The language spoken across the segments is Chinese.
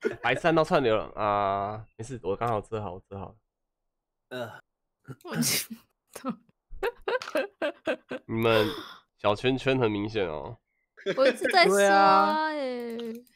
白3道串流了啊，没事，我刚好遮好，我遮好。你们小圈圈很明显哦。 我一直在刷哎。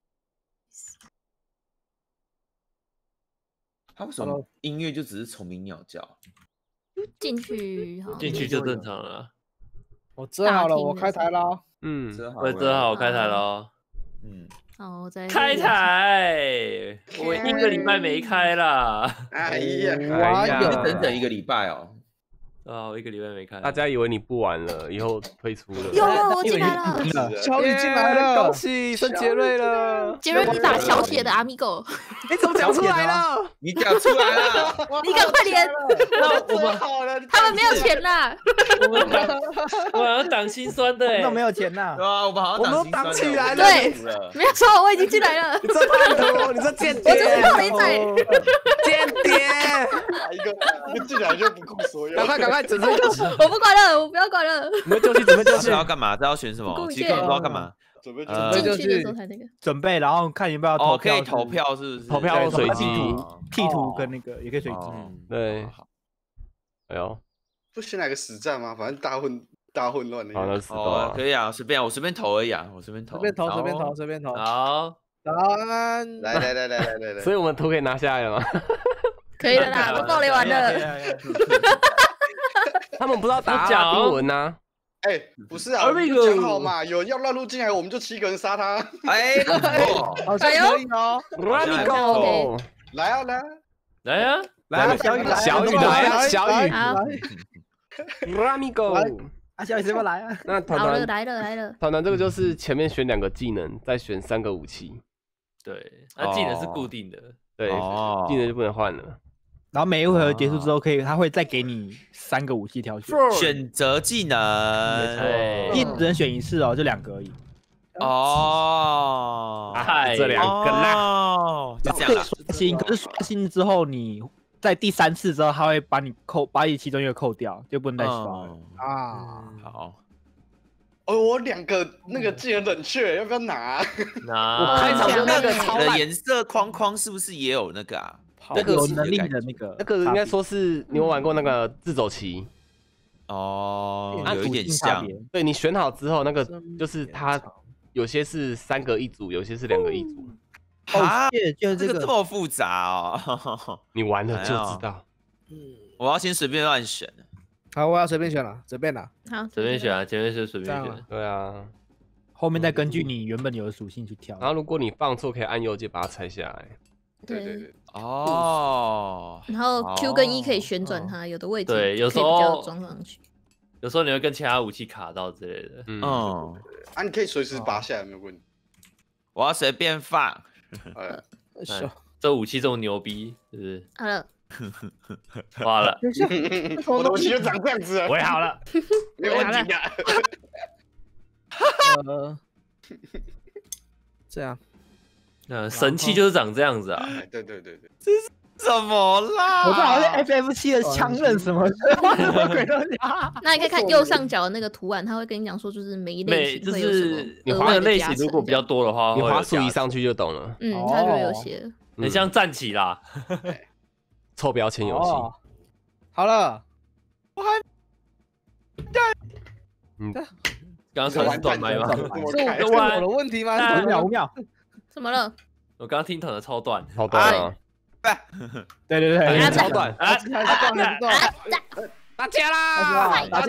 他为什么音乐就只是虫鸣鸟叫？ 进去就正常了。 我遮好了，我开台了。 我遮好，我开台了。 好，我在开台，我1个礼拜没开啦。 哎呀，整整1个礼拜哦。 我1个礼拜没开。 大家以为你不玩了，以后退出了。 有，我进来了。 小雨进来了， 恭喜升杰瑞了。 杰瑞，你打小写的Amigo， 你怎么讲出来了？ 你讲出来了， 你赶快连。 那我们好了， 他们没有钱啦。 我好像挡心酸的， 都没有钱呐。 对啊，我们好像都挡起来了。 对，没有错，我已经进来了。 你这叛徒，你这间谍， 我就是盗雷仔， 间谍。 一个进来就不顾所有， 赶快，准备救急。 我不管了，我不要管了。 准备救急，准备救急。 这要干嘛？这要选什么？其实根本不知道干嘛。 准备进去的时候才那个。 准备，然后看你要不要投票。 可以投票是不是？ 投票随机 ，P 图跟那个也可以随机。 对。哎呦， 不先来个实战吗？反正大混乱的。 好，那死斗可以啊，随便，我随便投而已啊，我随便投。 随便投。 好， 答案来， 所以我们图可以拿下来了吗？ 可以了啦，都爆雷完了。 他们不知道打拉丁文呐。 哎，不是啊，讲好嘛，有人要乱入进来，我们就7个人杀他。 哎， 好像可以哦。 Ramigo， 来啊， 小雨来啊， 小雨。Ramigo， 小雨什么来啊？ 那团团来了。 团团这个就是前面选2个技能，再选3个武器。 对，那技能是固定的。 对，技能就不能换了。 然后每一回合结束之后，他会再给你3个武器挑选。 选择技能， 你只能选1次哦，就2个而已。 这2个啦。 就这样啦。 可是刷新之后，你在第3次之后，他会把你其中1个扣掉，就不能再刷了啊。 好。 我2个那个技能冷却，要不要拿？ 我开场就那个你的颜色框框是不是也有那个啊？ 那个有能力的那个应该说是你有玩过那个自走棋有一点像。 对，你选好之后，那个就是它有些是3个一组，有些是2个一组。 就是这个这么复杂哦。 你玩了就知道。 我要先随便乱选。 好，我要随便选了，随便啦。 好， 随便选啊，前面是随便选。 对啊， 后面再根据你原本有的属性去挑。 然后如果你放错，可以按右键把它拆下来。 对。 然后 Q 跟 E 可以旋转它，有的位置对，有时候装上去。 有时候你会跟其他武器卡到之类的。 你可以随时拔下来，没有问题。 我要随便放。 这武器这么牛逼，是不是？ 好了。 花了， 我的武器就长这样子了。 我也好了， 没有问题的。这样， 神器就是长这样子啊。 对，这是什么啦？ 我这好像 FF7 的枪刃什么鬼东西。 那你可以看右上角的那个图案，他会跟你讲说，就是每一类型会有什么你滑的类型如果比较多的话， 你滑数1上去就懂了。 他就有写， 很像战旗啦。 臭标签游戏， 好了， 我还， 刚刚是断麦吗？ 是我的问题吗？5秒， 怎么了？ 我刚刚听团的超断啊！ 对， 超断打架啦！ 打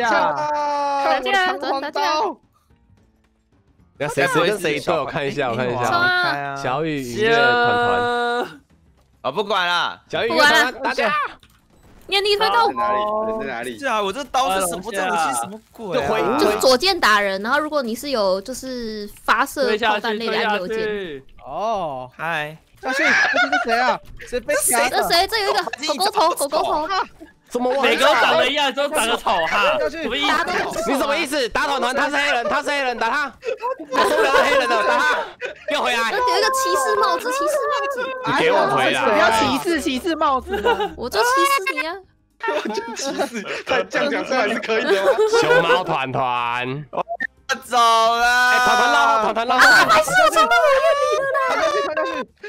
架！ 那谁跟谁都有看一下，我看一下。小雨音乐团。 不管了， 小雨团打架， 念力推动在哪里？ 是啊，我这刀是什么？这武器什么鬼？ 就是左键打人，然后如果你是有就是发射炮弹类的按右键。 嗨， 下去是谁啊？谁被夹？ 这谁？这有一个狗狗头。 什么？ 每个都长得一样，都长得丑哈？什么意思？你什么意思？打团团，他是黑人，打他！我收了黑人的，打他！给我回来！ 有一个骑士帽子， 你给我回来！ 不要骑士帽子， 我就歧视你啊！ 我就歧视，他这样讲出来是可以的吗？ 熊猫团团， 我走了！ 团团绕后， 没事，我超到我愿你了啦！ 他下去！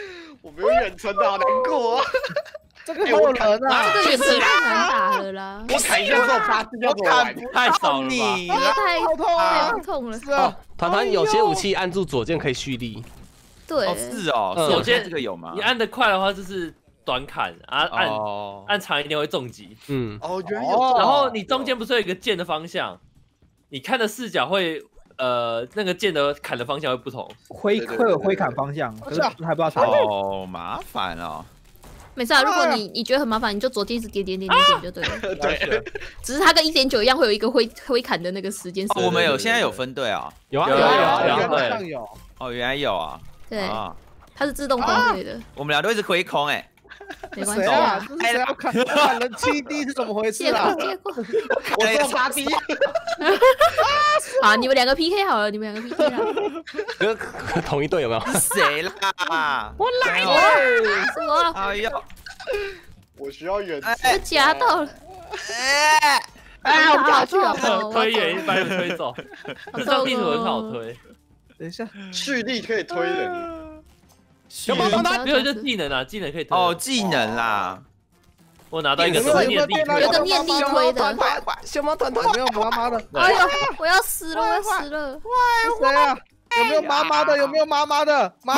我没有远程的，好难过啊！ 这个没有人啊， 这个远程太难打了啦。 我砍一下之后8次要怎么玩？ 太少了吧？ 这个太不痛了。 是啊， 团有些武器按住左键可以蓄力。 对， 是哦， 左键这个有吗？ 你按得快的话就是短砍啊，按长一点会重击。 哦，原来有。 然后你中间不是有一个剑的方向，你看的视角会那个剑的砍的方向会不同， 会有挥砍方向，可是还不知道啥。 哦，麻烦哦。 没事啊，如果你觉得很麻烦，你就左键一直点就对了。 对， 只是它跟1.9一样，会有一个挥砍的那个时间。 我们现在有分队啊？ 有啊， 有。 哦，原来有啊。 对，它是自动分队的。 我们俩都一直挥空哎。 没关系啊，谁要砍人7滴是怎么回事啊？ 结果我中8滴。 好，你们2个 PK 好了，你们2个 PK 啦。 同一队有没有？ 谁啦？ 我来了，是我。 哎呦， 我需要远程。 我夹到了。 哎，我卡住了。 推远一般就推走，这张地图很好推。 等一下， 蓄力可以推人。 没有，就技能啊，技能可以推。 哦，技能啦。 我拿到一个什么念力推， 有个念力推的。 熊猫团没有妈妈的。 哎呦，我要死了，我要死了。 谁啊？有没有妈妈的？有没有妈妈的？妈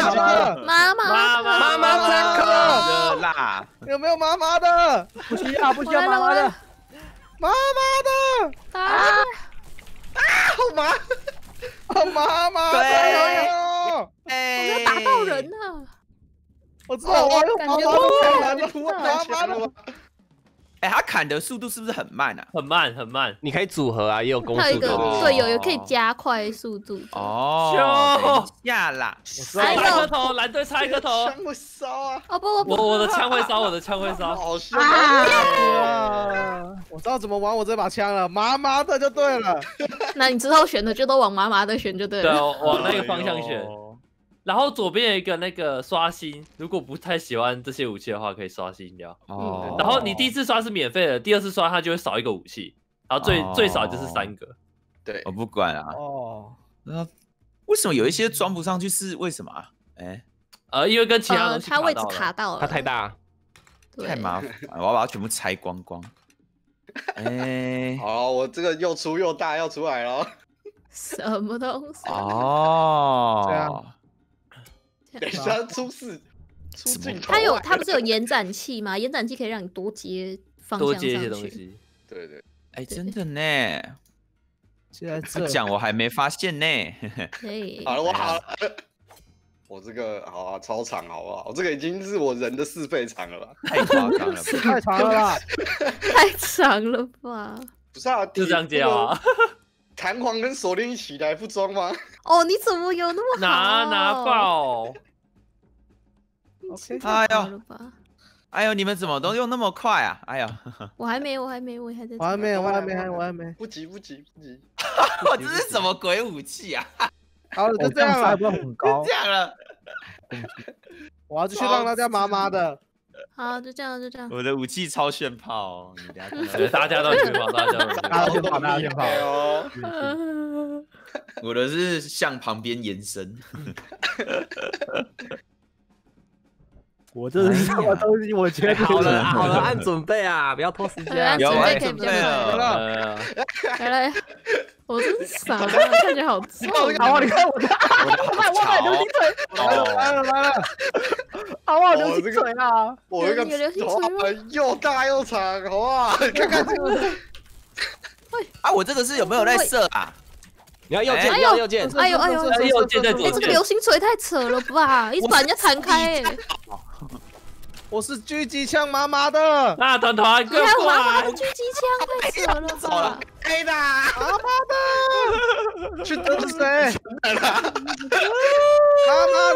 妈这颗啦！ 有没有妈妈的？不需要妈妈的。妈妈的。好麻的哟！ 我没有打到人啊！ 我知道，我感觉妈妈的。 哎，他砍的速度是不是很慢啊？ 很慢。 你可以组合啊，也有攻速。 它有一个队友可以加快速度。 哦，下啦！ 插一颗头，蓝队插一颗头。 枪会烧啊！ 哦不， 我的枪会烧， 好凶啊！我知道怎么玩我这把枪了，麻麻的就对了。 那你之后选的就都往麻麻的选就对了。 对，往那个方向选。然后左边有一个那个刷新，如果不太喜欢这些武器的话，可以刷新掉。然后你第1次刷是免费的，第2次刷它就会少一个武器，然后最少就是3个。 对， 我不管啊。那为什么有一些装不上去是为什么啊？ 因为跟其他东西它位置卡到了， 它太大， 太麻烦，我要把它全部拆光光。 好，我这个又粗又大要出来了。 什么东西？ 这样。 等一下出镜头。 它不是有延展器吗？延展器可以让你多接方向上去。 多接一些东西。 对。 哎，真的呢。 现在这讲我还没发现呢。 好了，我好了。我这个好啊，超长好不好？我这个已经是我人的4倍长了吧？ 太夸张了， 太长了吧？ 太长了吧？ 不是啊， 就这样接啊。 弹簧跟手链一起来不装吗？ 哦，你怎么有那么好？ 拿爆！ 哎呦，你们怎么都用那么快啊？哎呦， 我还没， 不急。我这是什么鬼武器啊？ 好了，就这样了，很高。 这样了， 我要继续让大家麻麻的。 好，就这样。 我的武器超炫炮，你等下看。大家都炫炮，大家都炫炮哦。 我的是向旁边延伸。 我这是什么东西？我觉得好了，按准备啊，不要拖时间。 准备了。来，我真是傻，看起来好臭。 好，你看我的，我流星锤，来了，好不好？流星锤啊！ 我这个头又大又长，好不好？看看这个。 啊，我这个是有没有在射啊？ 你要右键， 哎呦， 右键在左键。 这个流星锤太扯了吧！一直把人家弹开。 我是狙击枪麻麻的， 那团过来！ 你还有麻麻的狙击枪，太扯了吧！ 黑的， 麻麻的，去得谁？麻麻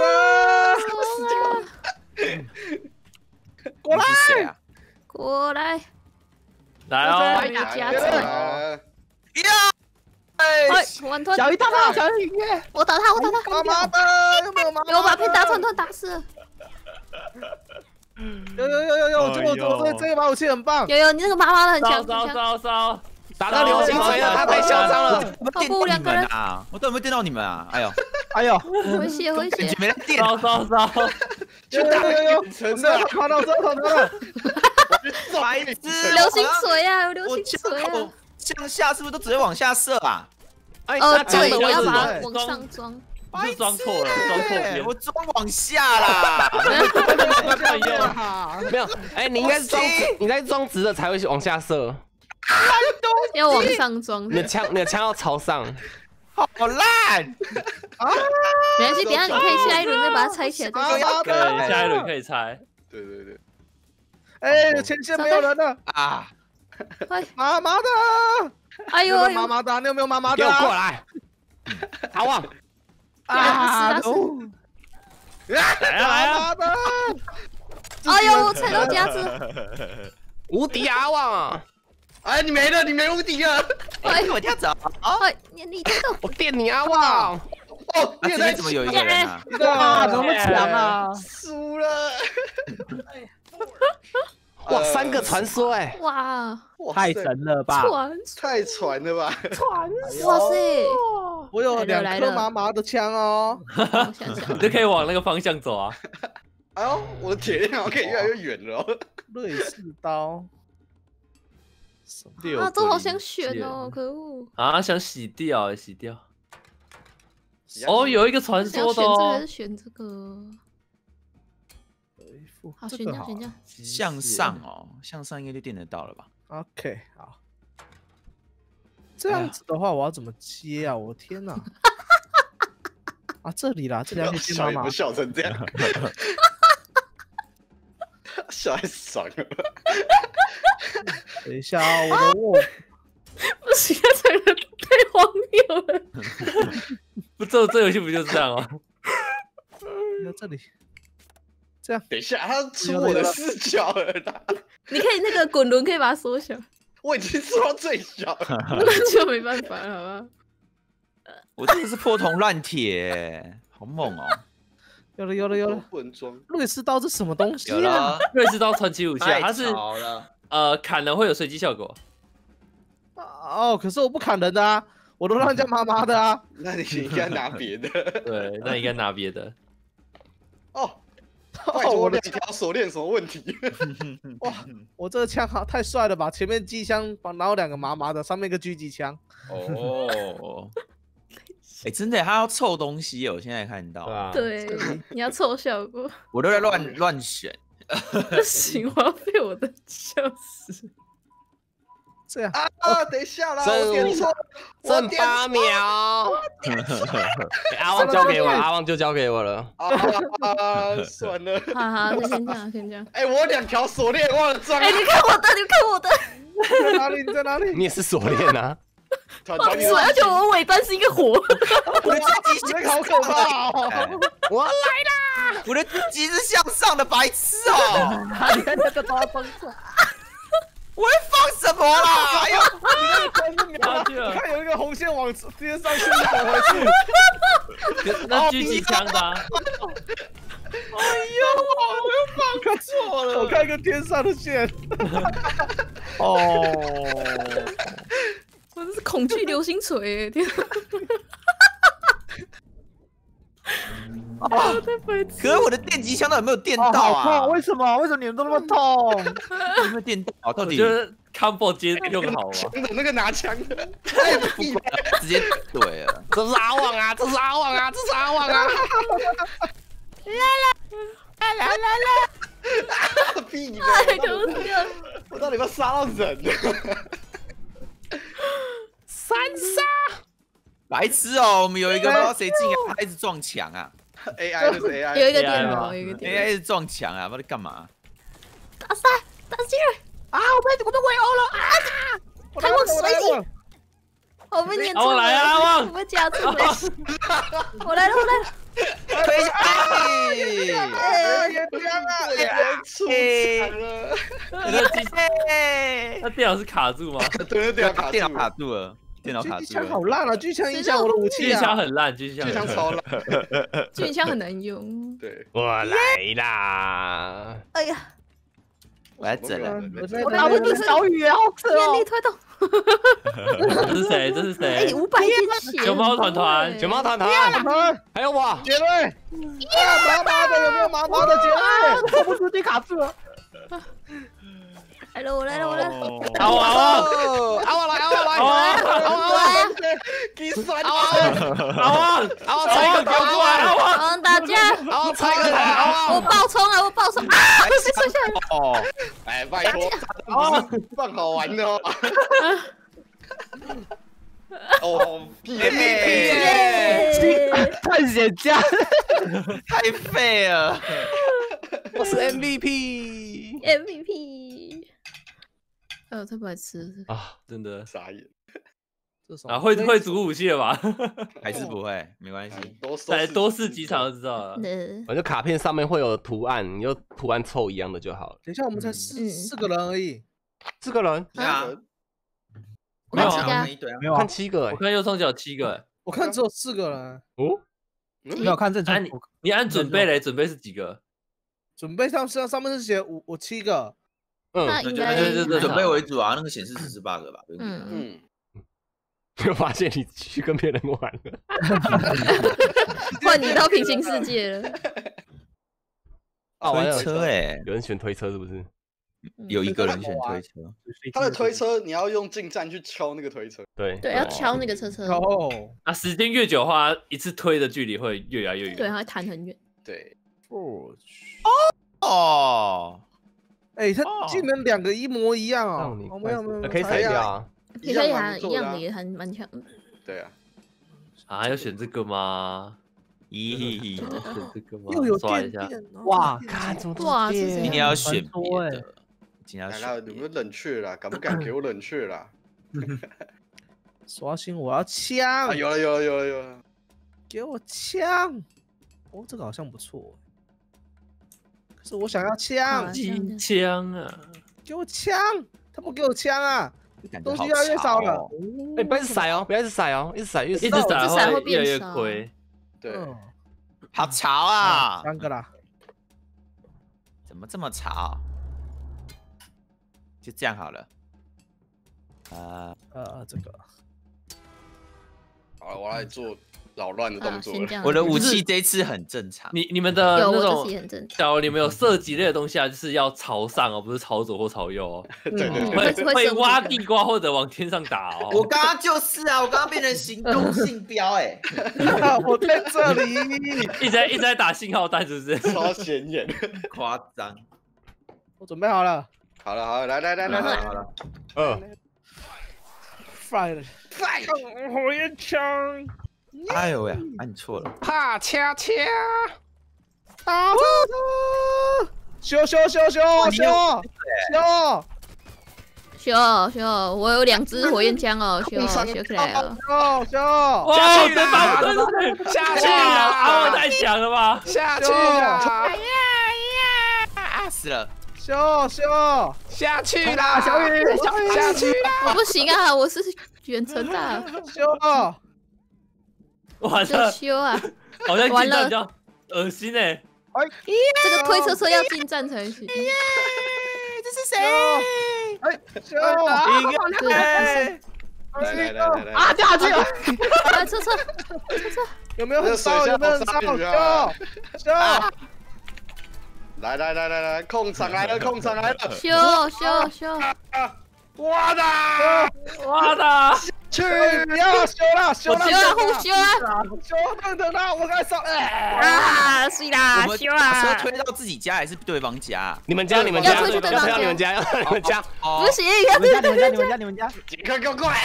的，过来， 过来， 来哦！ 加持！ 呀！ 哎，完团！ 小鱼打他，小鱼耶！ 我打他！ 麻麻的，有没有麻麻？ 有把被打团打死了。 有，我这把武器很棒。 有，你那个麻麻的很强。 烧！ 打到流星锤了，他太嚣张了。 我电到你们啊！我都有没有电到你们啊？哎呦！ 回血！ 感觉没在电。 烧！ 去打远程的， 跑到这跑了， 白痴！ 流星锤啊，流星锤啊！ 向下是不是都只会往下射啊？ 对， 你你要把它装往上装。 是装错了，装错边。 我装往下啦。 没有，哎，你应该是装，你应该装直的才会往下射。 要往上装。 你的枪要朝上。 好烂啊！没关系，等下你可以下一轮再把它拆起来。 对，下一轮可以拆。 对对对。 哎，前线没有人了啊！ 妈妈的！ 哎呦， 妈妈的，你有没有妈妈的？ 给我过来！阿旺。 啊！ 来啊！ 哎呦，我踩到夹子！ 无敌阿旺！ 哎，你没了，你没无敌了！ 哎，我跳走！ 哎，你这个， 我电你阿旺！ 哦， 这边怎么有一个人啊？ 哇，怎么强啊？ 输了！ 哇，3个传说哎！ 哇， 太神了吧！ 太传了吧！ 哇塞！ 我有2颗麻麻的枪哦， 你就可以往那个方向走啊！ 哎呦，我的铁链好像可以越来越远了。 瑞士刀， 啊，都好想选哦，可恶！ 啊，想洗掉，洗掉。哦，有一个传说的哦。 还是选这个？好，选这样，选这样。 向上哦，向上应该就电得到了吧 ？OK， 好。这样子的话，我要怎么接啊？我天哪！啊，这里啦，这里要可以接妈妈。 笑成这样，笑太爽了。 等一下啊，我的握。 不行，这个太荒谬了。 不，这游戏不就是这样吗？ 在这里。这样， 等一下，他出我的视角了啦。 你可以那个滚轮可以把它缩小。 我已经做到最小了， 那就没办法了，好吧？ 我真的是破铜烂铁，好猛哦！ 有了， 不能装。 瑞士刀是什么东西啊？ 瑞士刀传奇武器啊，它是砍人会有随机效果。 哦，可是我不砍人的啊，我都让人家妈妈的啊。 那你应该拿别的。 对，那应该拿别的。 哦。我2条锁链什么问题？ 哇，我这个枪好太帅了吧！前面机枪，然后2个麻麻的，上面一个狙击枪。 哦，哎，真的，他要凑东西哦，我现在看到。 对，你要凑效果。 我都在乱选。 不行，我要被我的笑死。 这样啊！等一下啦，我点错， 剩8秒。阿旺交给我，阿旺就交给我了。 啊，算了。 好，先这样，先这样。 哎，我2条锁链忘了装。 哎，你看我的，你看我的。 在哪里？你在哪里？ 你也是锁链啊？ 锁，而且我尾端是一个火。 我的机器好可怕哦！ 我来啦！ 我的机是向上的，白痴哦！ 你看那个刀崩错。 我会放什么啦？哎呦， 你看有一个红线往天上去，跑回去。 那狙击枪的。 哎呦，我又放错了。 我看一个天上的线。哦， 我这是恐惧流星锤，天！ 啊！可是我的电击枪到底有没有电到啊？ 为什么？为什么你们都那么痛？ 有没有电到？到底？ 我觉得 combo 接用好啊。 那个拿枪的， 太不管，直接对了。 这是阿旺啊！这是阿旺啊！这是阿旺啊！ 来！屁你！我到底要不要杀到人？ 3杀！ 白痴哦！我们有一个不知道谁进来，他一直撞墙啊。 AI 就是 AI， 有一个电脑，有一个电脑 AI 一直撞墙啊，不知道干嘛。 打进来！啊，我被围殴了啊！开幕水井，我被撵出来啊！ 我被夹住了！我来了！ 推下去！ 出场了！ 那电脑是卡住吗？ 对，电脑卡住了。电脑卡住了。狙击枪好烂啊！狙击枪影响我的武器啊！ 狙击枪很烂，狙击枪超烂， 狙击枪很难用。 对， 我来啦！ 哎呀， 我在整了。 我打不住小雨，好扯哦！原力推动。 这是谁？这是谁？ 哎，500滴血。 熊猫团团， 熊猫团团，还有我， 姐妹，麻麻的有没有麻麻的姐妹？走不出去卡住了。 来了，我来了，我来了。 阿旺， 阿旺， 给酸阿旺，猜一个给我过来，阿旺打架， 阿旺猜一个阿旺， 我爆冲了，我爆冲，啊！剩下了。 哦，哎，拜托，放好玩的哦。哦，屁！ 探险家， 太废了。 我是 MVP。 哎，我太不爱吃啊！真的傻眼。 啊，会组武器了吧？ 还是不会，没关系。 再多试几场就知道了。 反正卡片上面会有图案，你就图案凑一样的就好了。 等一下，我们才4个人而已。 4个人？ 啊？ 我看7 个， 没有看7个， 我看右上角7个， 我看只有4个人。 哦， 没有看正常。 你按准备嘞？准备是几个？ 准备上面是写我7个。 那应该准备为主啊，那个显示18个吧。 就发现你去跟别人玩了， 换你到平行世界了。 推车哎， 有人选推车是不是？ 有一个人选推车， 他的推车你要用近战去敲那个推车。 对， 要敲那个车。 哦， 啊，时间越久的话，一次推的距离会越来越远。 对，它会弹很远。 对。 哦。 哎，他竟然2个一模一样啊！没有， 可以裁掉啊。 可以一样的也还蛮强的。 对啊。 啊，要选这个吗？ 咦， 选这个吗？ 又有刷一下。 哇， 看怎么哇， 今天要选别的。今天要选。 有没有冷却啦？敢不敢给我冷却啦？ 刷新，我要枪！ 有了， 给我枪！哦，这个好像不错。可是我想要枪， 机枪啊！ 给我枪！他不给我枪啊！东西越来越少了。 哎，不要一直甩哦，不要一直甩哦，一直甩会越来越亏。 对， 好潮啊 ！3个啦， 怎么这么潮？就这样好了。 这个。 好了，我来做扰乱的动作。 我的武器这一次很正常。 你们的那种，假如你们有射击类的东西啊，就是要朝上哦，不是朝左或朝右哦。 对， 会挖地瓜或者往天上打哦。 我刚刚就是啊，我刚刚变成行动信标哎。 我在这里， 一直在打信号弹，是不是？ 超显眼， 夸张。 我准备好了。 好了，来。 好了。 fire，火焰枪。 哎呦喂，按错了。 啪掐， 打车，修， 我有2支火焰枪哦，修起来了。 修， 哇，下去了，阿旺太强了吧？ 下去了， 死了。 修， 下去啦， 小雨， 下去啦！ 我不行啊，我是远程的。 修， 哇， 修啊！ 好像近战比较恶心哎。 这个推车要近战才行。 这是谁？ 修， 来！ 啊，掉下去了！来，车， 有没有很烧？修！ 来，控场来了！ 修！ 我的！ 去！ 要修了！ 互修啊！ 等他，我该烧！ 啊，是啦，修啊！ 车推到自己家还是对方家？ 你们家， 要推去对方家， 不行， 你们家， 杰克给我过来！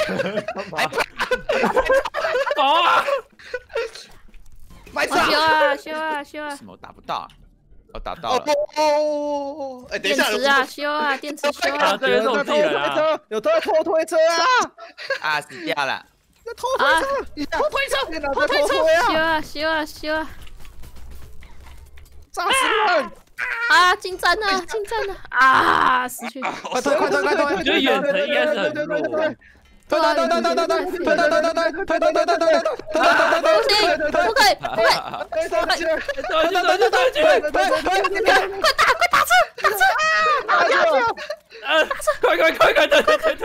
买修啊！ 什么打不到？我打到了。 哎，等一下， 电池修啊！ 有偷推车啊！ 啊，死掉了！ 偷推车！ 修啊！ 炸死人！ 啊，近战了啊！死去！ 快推！ 我觉得远程应该是很弱。 推！ 不行，不可以！快打车！ 快退！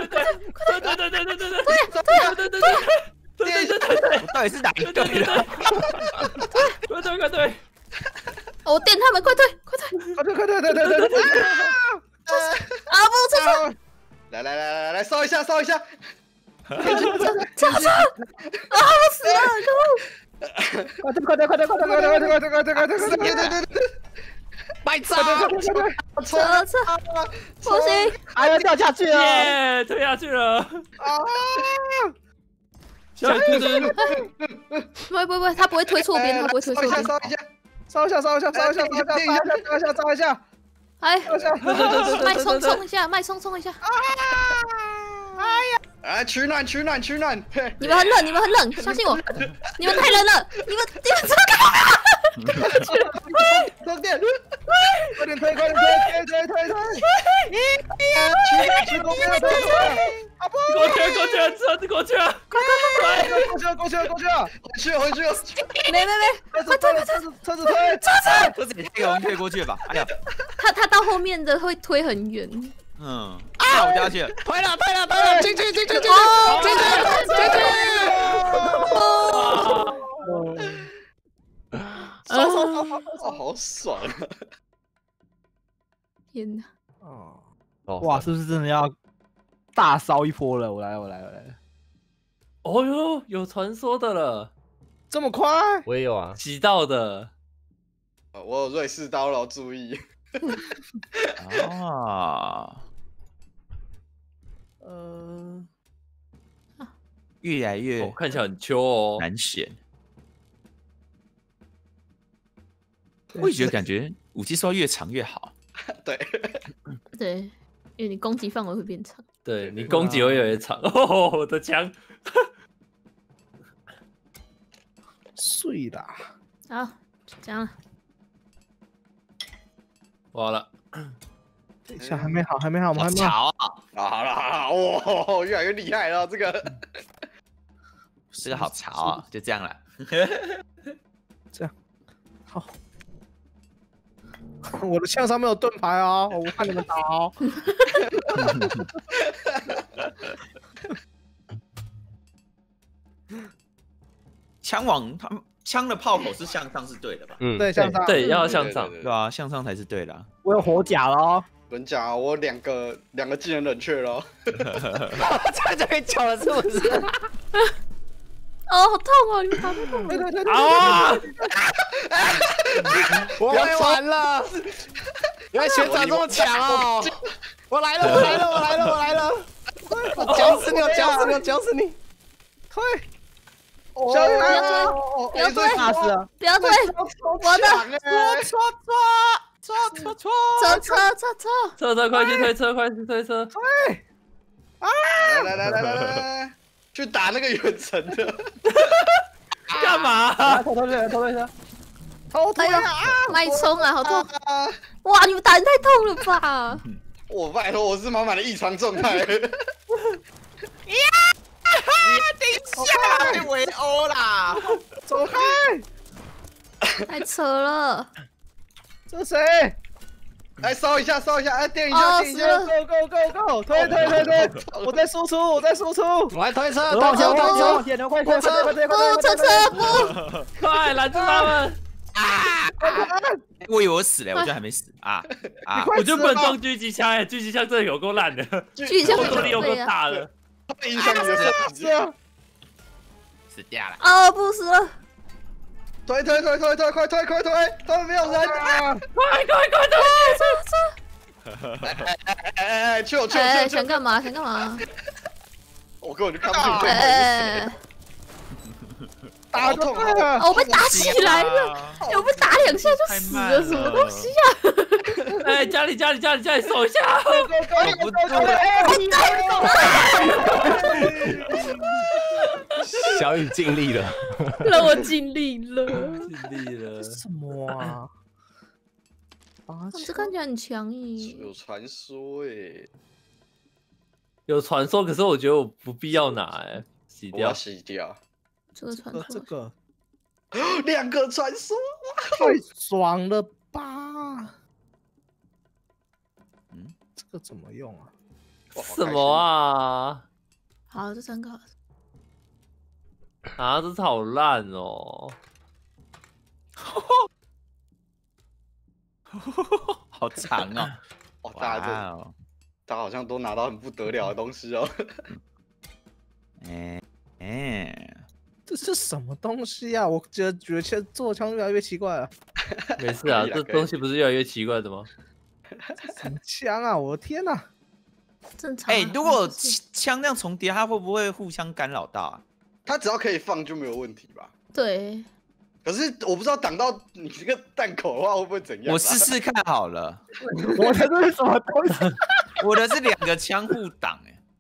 我到底是哪一队的？ 快退！ 我电他们，快退！啊不，车！ 来，烧一下！ 车！啊，我死了， 快点！ 卖车！ 车！不行！ 哎呀，掉下去了！ 耶，退下去了！小雨推！ 不会，他不会推错边， 烧一下！ 哎，脉冲一下！ 哎，取暖！ 你们很冷，相信我，你们太冷了，你们这干嘛？ 充电！快点推！ 车子过去了！ 回去！ 没，快退！ 车子也太容易推过去吧？哎呀， 他到后面的会推很远。 我掉下去了， 推了，进去！ 好爽啊！ 天哪！ 哇，是不是真的要大烧一波了？我来。 哦哟，有传说的了， 这么快？ 我也有啊， 洗到的。 我有瑞士刀了，注意。 越来越看起来很秋哦， 难选。我也觉得感觉武器收越长越好。 对， 因为你攻击范围会变长。 对你攻击会越来越长。哦，我的枪。 碎啦！ 好，就这样了。 完了。 等一下，还没好，我们还没好。 潮好了，哇，越来越厉害了，这个好潮啊！就这样了。 这样，好。我的枪上没有盾牌哦，我看你们打哦。 枪的炮口是向上是对的吧？ 对，向上。 对，要向上。 对啊，向上才是对的。 我有火甲了哦。 人讲啊，我两个技能冷却了。 在这边抢了是不是？ 哦，好痛哦！你们打不痛。 对。 啊！ 我会完了。原来学长这么强哦！我来了！我绞死你！ 退！ 小雨来了！不要退！不要退！我的！ 车，快去推车！ 来，去打那个远程的。 干嘛？ 偷推车！ 哎呦，脉冲啊，好痛！哇，你们打人太痛了吧！ 我拜托，我是满满的异常状态。 等一下，被围殴啦！ 走开！ 太扯了！ 这谁？ 来烧一下，哎，电一下 ，Go！ 推！我在输出！ 我来推车， 快车！ 快拦住他们！ 我以为我死了，我居然还没死啊！ 我就不能装狙击枪狙击枪真的有够烂的， 狙击枪力有够大的， 影响你的射击。 死掉了！ 哦，不死了！ 快推！他们没有人！ 快！ 哎，去！ 想干嘛？ 我根本就看不清对方是谁。 打痛了！ 我被打起来了！我被打2下就死了，什么东西呀？ 哎，家里守一下！ 小雨尽力了， 让我尽力了。 什么啊？ 这看起来很强耶。 有传说哎， 有传说，可是我觉得我不必要拿洗掉。 这个传说， 这个 2个传说， 太爽了吧？这个怎么用啊？ 什么啊？ 好，这3个。 啊，这次好烂哦！ 好长哦！ 哦，大家好像都拿到很不得了的东西哦。 这是什么东西啊？我觉得做枪越来越奇怪了。 没事啊，这东西不是越来越奇怪的吗？ 什么枪啊！我的天哪！ 正常。 如果枪那样重叠，它会不会互相干扰到啊？ 它只要可以放就没有问题吧？ 对。 可是我不知道挡到你这个弹口的话会不会怎样？ 我试试看好了。 我的这是什么东西？ 我的是2个枪互挡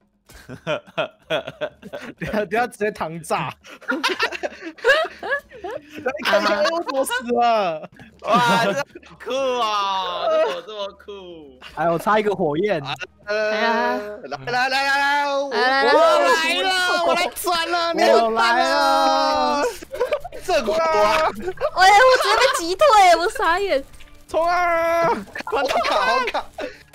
等下直接膛炸！你看看我怎么死了！ 哇，这酷啊！怎么这么酷？ 还有插一个火焰。 来，我来转了，你来了！ 正火啊！ 我直接被击退，我傻眼。 冲啊！ 好卡！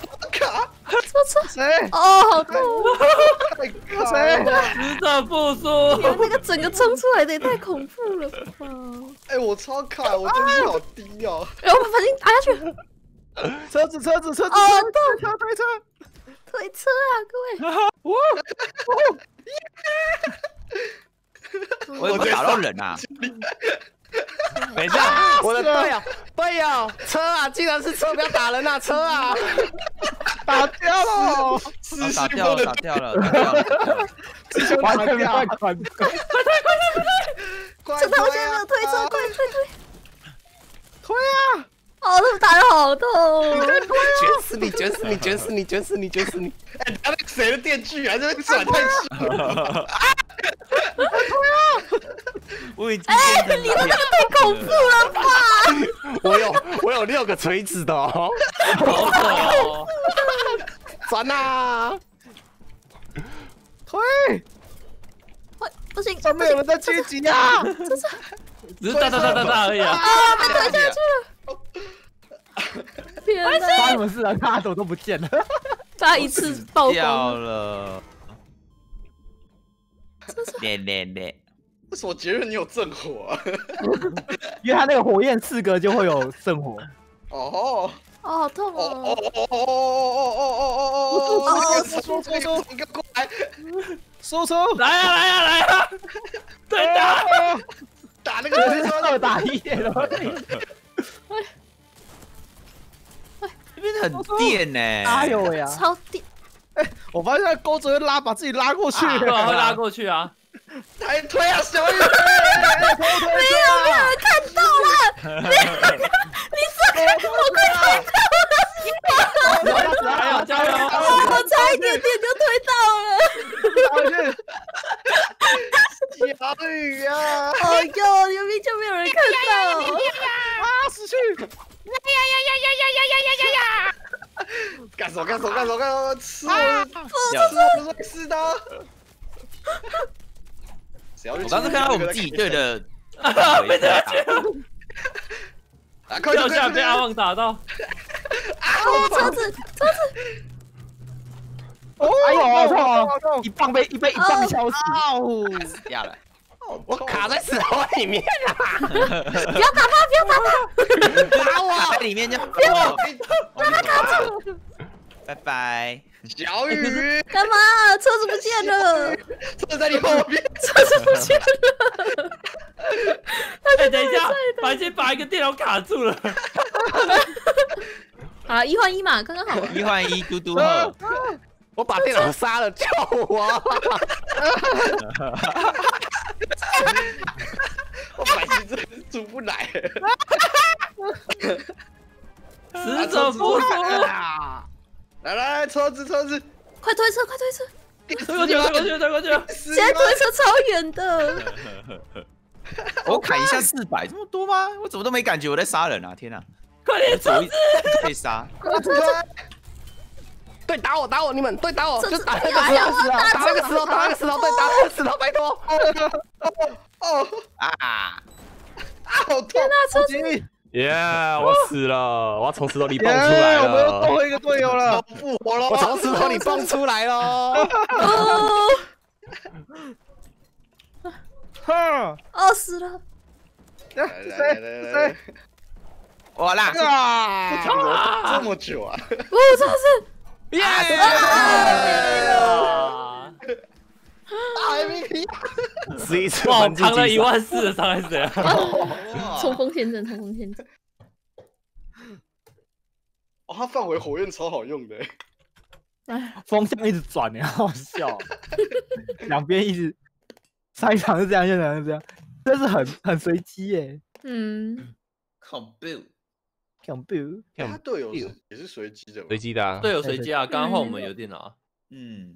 谁？哦，好痛！ 谁？ 死者复苏！ 你们那个整个冲出来的也太恐怖了吧！ 我超卡，我真的好低哦！ 我把反应打下去。 车子！ 哦，推车啊，各位！ 我打到人啊！ 等一下，我的队友，车啊，竟然是车，不要打人啊，车啊！ 打掉了， 打掉了， 完全没办法快！这套现在推车，快！ 推啊！ 哦，他们打得好痛！ 卷死你！ 那个谁的电锯啊，这转太久。 我已经你的那个太恐怖了吧！ 我有6个锤子的哦， 好爽哦！ 转啊！ 推！ 不行， 上面有人在狙击啊！ 只是打而已啊！ 被推下去了！天哪！ 发生什么事啊？大家都不见了， 他一次爆掉光了。 为什么杰瑞你有正火啊？ 因为他那个火焰4个就会有圣火。 哦， 好痛哦！ 过来！ 输出！ 来啊！对打那个推车 2打1了。 这边很电呢！ 哎呦喂啊！ 超电！ 我发现他钩子会把自己拉过去， 对啊，会拉过去啊！ 还推啊，小雨！ 没有人看到了！你这我快推到了！ 加油！ 我差一点就推到了！ 小雨啊！ 哦哟，明明就没有人看到！ 啊，死去！ 干手！吃我吃的！ 我刚才看到我们自己队的被打去，掉下被阿旺打到。 哦，车子！ 哦，哎呦，好痛！一棒敲死， 死掉了。 我卡在石头里面啦！ 不要打他！ 打我！在里面就不要把他卡住！ 拜拜， 小雨！ 干嘛？车子不见了！ 车在你后面， 车子不见了！ 等一下，白金把一个电脑卡住了。 好了，1换1嘛，刚刚好。 1换1，嘟嘟后。 我把电脑杀了，救我！ 我白金真的是出不来。 死者复苏！ 来，车子！ 快推车！ 推过去！ 现在推车超远的。 我砍一下400，这么多吗？我怎么都没感觉我在杀人啊！天哪！ 快点车子！ 被杀！ 对，打我！你们对打我！就打那哎呀个石头，打那个石头，对，打那个石头，拜托！ 啊！ 好痛！ 天哪，车子！ 耶！我死了，我要从石头里蹦出来了。 我们又多回一个队友了， 复活了！ 我从石头里蹦出来了。 哈！ 哦，死了！ 谁？ 我啦！ 这么久啊！ 我真的是耶！11次哇， 环境扛了击杀 14000的伤害是怎样？ 冲锋陷阵，冲锋陷阵。 哦，它范围火焰超好用的。 风向一直转，好笑。两边一直，上一场是这样，下一场是这样，这是很随机耶。 嗯， 恐怖。 他队友也是随机的， 随机的啊。 队友随机啊，刚刚换我们有电脑。 嗯，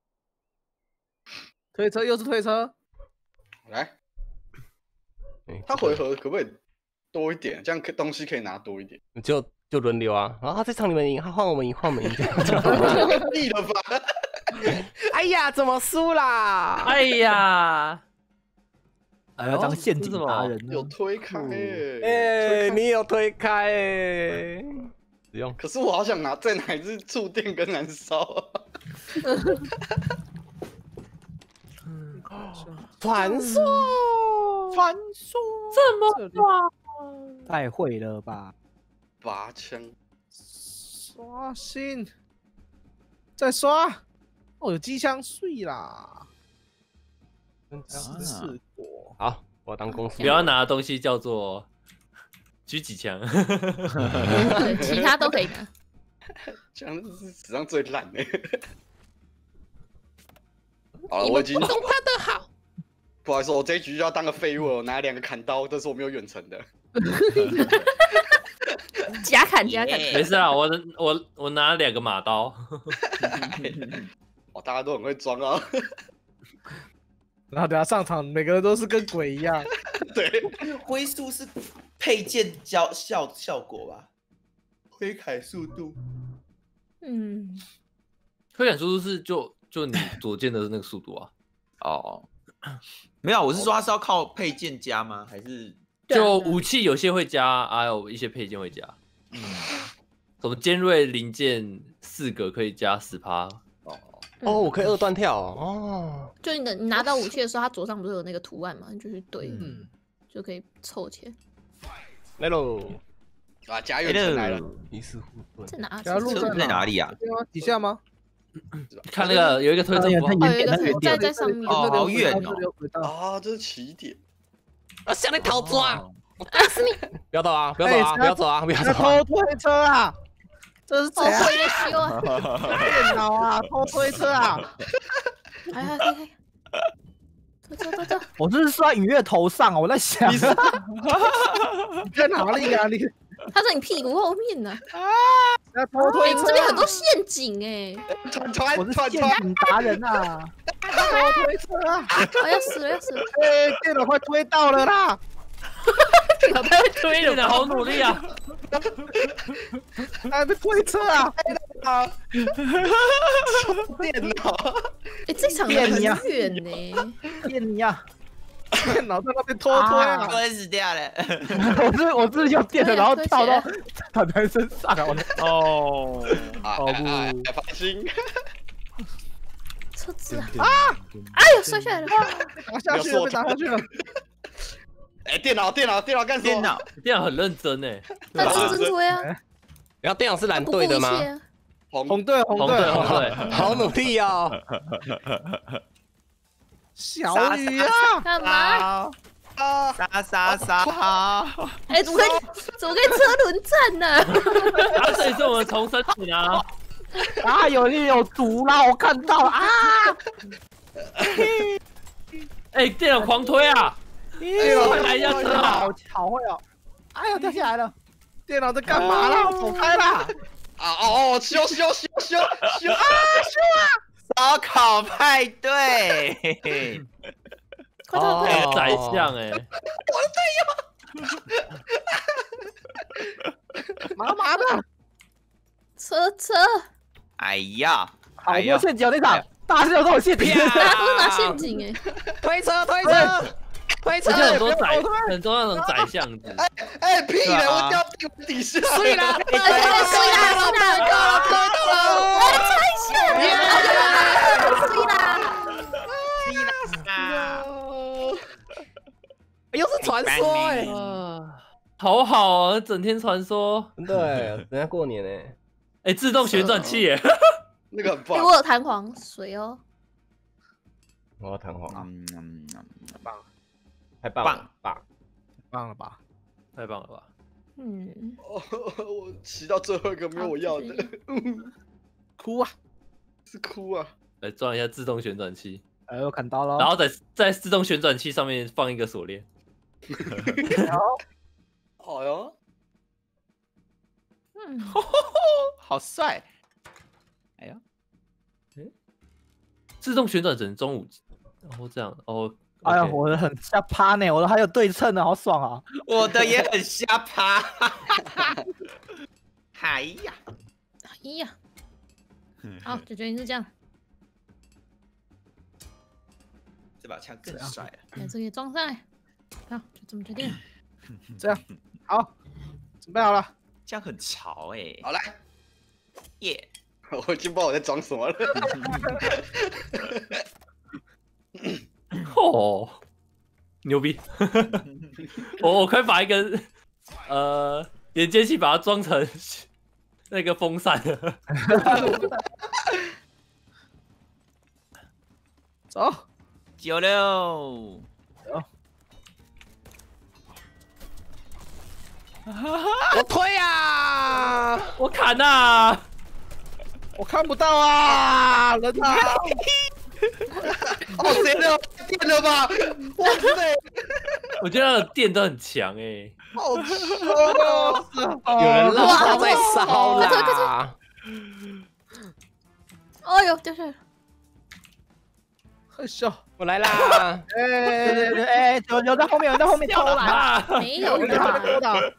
推车又是推车， 来，他回合可不可以多一点？这样东西可以拿多一点。 就轮流啊，然后这场你们赢，换我们赢，换我们赢，这样。 腻了吧？ 哎呀，怎么输啦？ 哎呀， 要当陷阱达人有推开哎，你有推开哎，使用。 可是我好想再拿一次触电跟燃烧。 传说这么哇， 太会了吧！ 拔枪， 刷新，再刷，哦，有机枪碎啦！试过， 好，我当公司。 不要拿的东西叫做狙击枪， 其他都可以拿。 这样是史上最烂的。好了，我已经懂他的好。 不好意思，我这一局就要当个废物了。我拿2个砍刀，但是我没有远程的。 假砍。 没事啊，我拿2个马刀。 哦，大家都很会装啊。 然后等下上场，每个人都是跟鬼一样。 对， 挥速是配件效果吧？挥砍速度。 嗯， 挥砍速度是就你左键的那个速度啊。 哦，没有，我是说它是要靠配件加吗？还是就武器有些会加，还有一些配件会加。什么尖锐零件4个可以加10%。 哦，我可以2段跳哦。 就你拿到武器的时候，它左上不是有那个图案嘛？你就去对，就可以凑钱。 来喽！ 啊，加远程来了， 一式护盾在哪？ 加入在哪里啊？ 底下吗？ 看那个有一个推车符号， 有一个在上面。 哦，好远哦！ 啊，这是起点。 啊，向你逃抓！我打死你！不要走啊！不要走啊！不要走啊！不要走！ 偷推车啊！这是谁啊？ 会修啊！ 电脑啊！偷推车啊！ 哎，走。 我这是说在雨月头上啊！我在想，你在哪里啊？你他在你屁股后面呢。 要偷推车， 这边很多陷阱哎！ 我是陷阱达人啊！偷推车啊！ 要死了！ 哎，电脑快推到了啦！ 电脑太会推了， 电脑好努力啊！ 还没推车啊！ 电脑， 哎，这场很远呢。 骗你啊！电脑在那边偷推啊！ 我死掉了！ 我是用电脑，然后跳到坦坦身上啊！ 哦， 好不放心。 车子啊！哎呦，摔下来了！ 打下去了，被打下去了。 哎，电脑干什么？ 电脑很认真哎， 那是真推啊！ 然后电脑是蓝队的吗？ 红队， 好努力哦！ 小雨啊！ 干嘛？ 杀！ 哎，怎么可以车轮战呢？ 这里是我们重生艇啊！ 啊，有毒啦！我看到了啊！ 哎，电脑狂推啊！快来一下车啊！ 好会哦！哎呀，掉下来了！电脑在干嘛啦？走开啦！ 修啊！ 烧烤派对， 快点！ 宰相哎！ 我的队友，麻的！ 车！ 哎呀， 好多陷阱那场，大家都有陷阱， 大家都是拿陷阱哎！ 推车！ 推而且很多宰，很多那种宰相子。 哎，屁嘞！我掉底下。 碎啦！ 碎啦！我猜又是传说哎， 好好啊，整天传说。 对，人家过年哎， 哎，自动旋转器哎， 那个很棒。 我有弹簧水哦。 我要弹簧， 棒， 太棒了， 棒了吧？ 太棒了吧？ 嗯， 我骑到最后一个没有我要的， 哭啊！ 是哭啊！ 来装一下自动旋转器， 我看到了。 然后在自动旋转器上面放一个锁链。 好哟， 好帅！哎呀， 自动旋转只能中午，然后这样哦。 哎呀，我的很下趴呢，我的还有对称的，好爽啊！ 我的也很瞎趴。哎呀， 好，就决定是这样。 这把枪更帅了。 把这个装上来。好，就这么决定了。 这样，好，准备好了。 这样很潮哎。 好来， 耶！ 我已经不知道我在装什么了。 哦，牛逼！我可以把一个连接器把它装成那个风扇。 走 96。 我推啊！ 我砍啊！ 我看不到啊，人啊！ 哦，谁的电了吧？哇塞， 我觉得那个电都很强哎。 好臭有人让他在烧啦！ 哦呦，掉下来了！ 很笑， 我来啦！ 哎，有在后面，有在后面偷懒， 没有有在后面偷啦，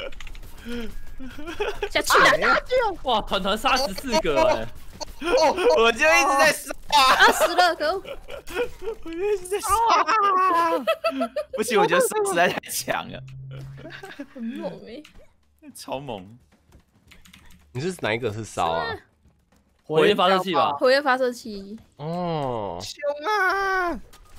的。 下去了！ 哇，团杀14个哎！ 我就一直在烧啊！ 死了，可恶！ 我就一直在烧啊！不行，我觉得烧实在太强了， 很猛哎， 超猛！ 你是哪一个是烧啊？ 火焰发射器吧？ 火焰发射器。 哦， 凶啊！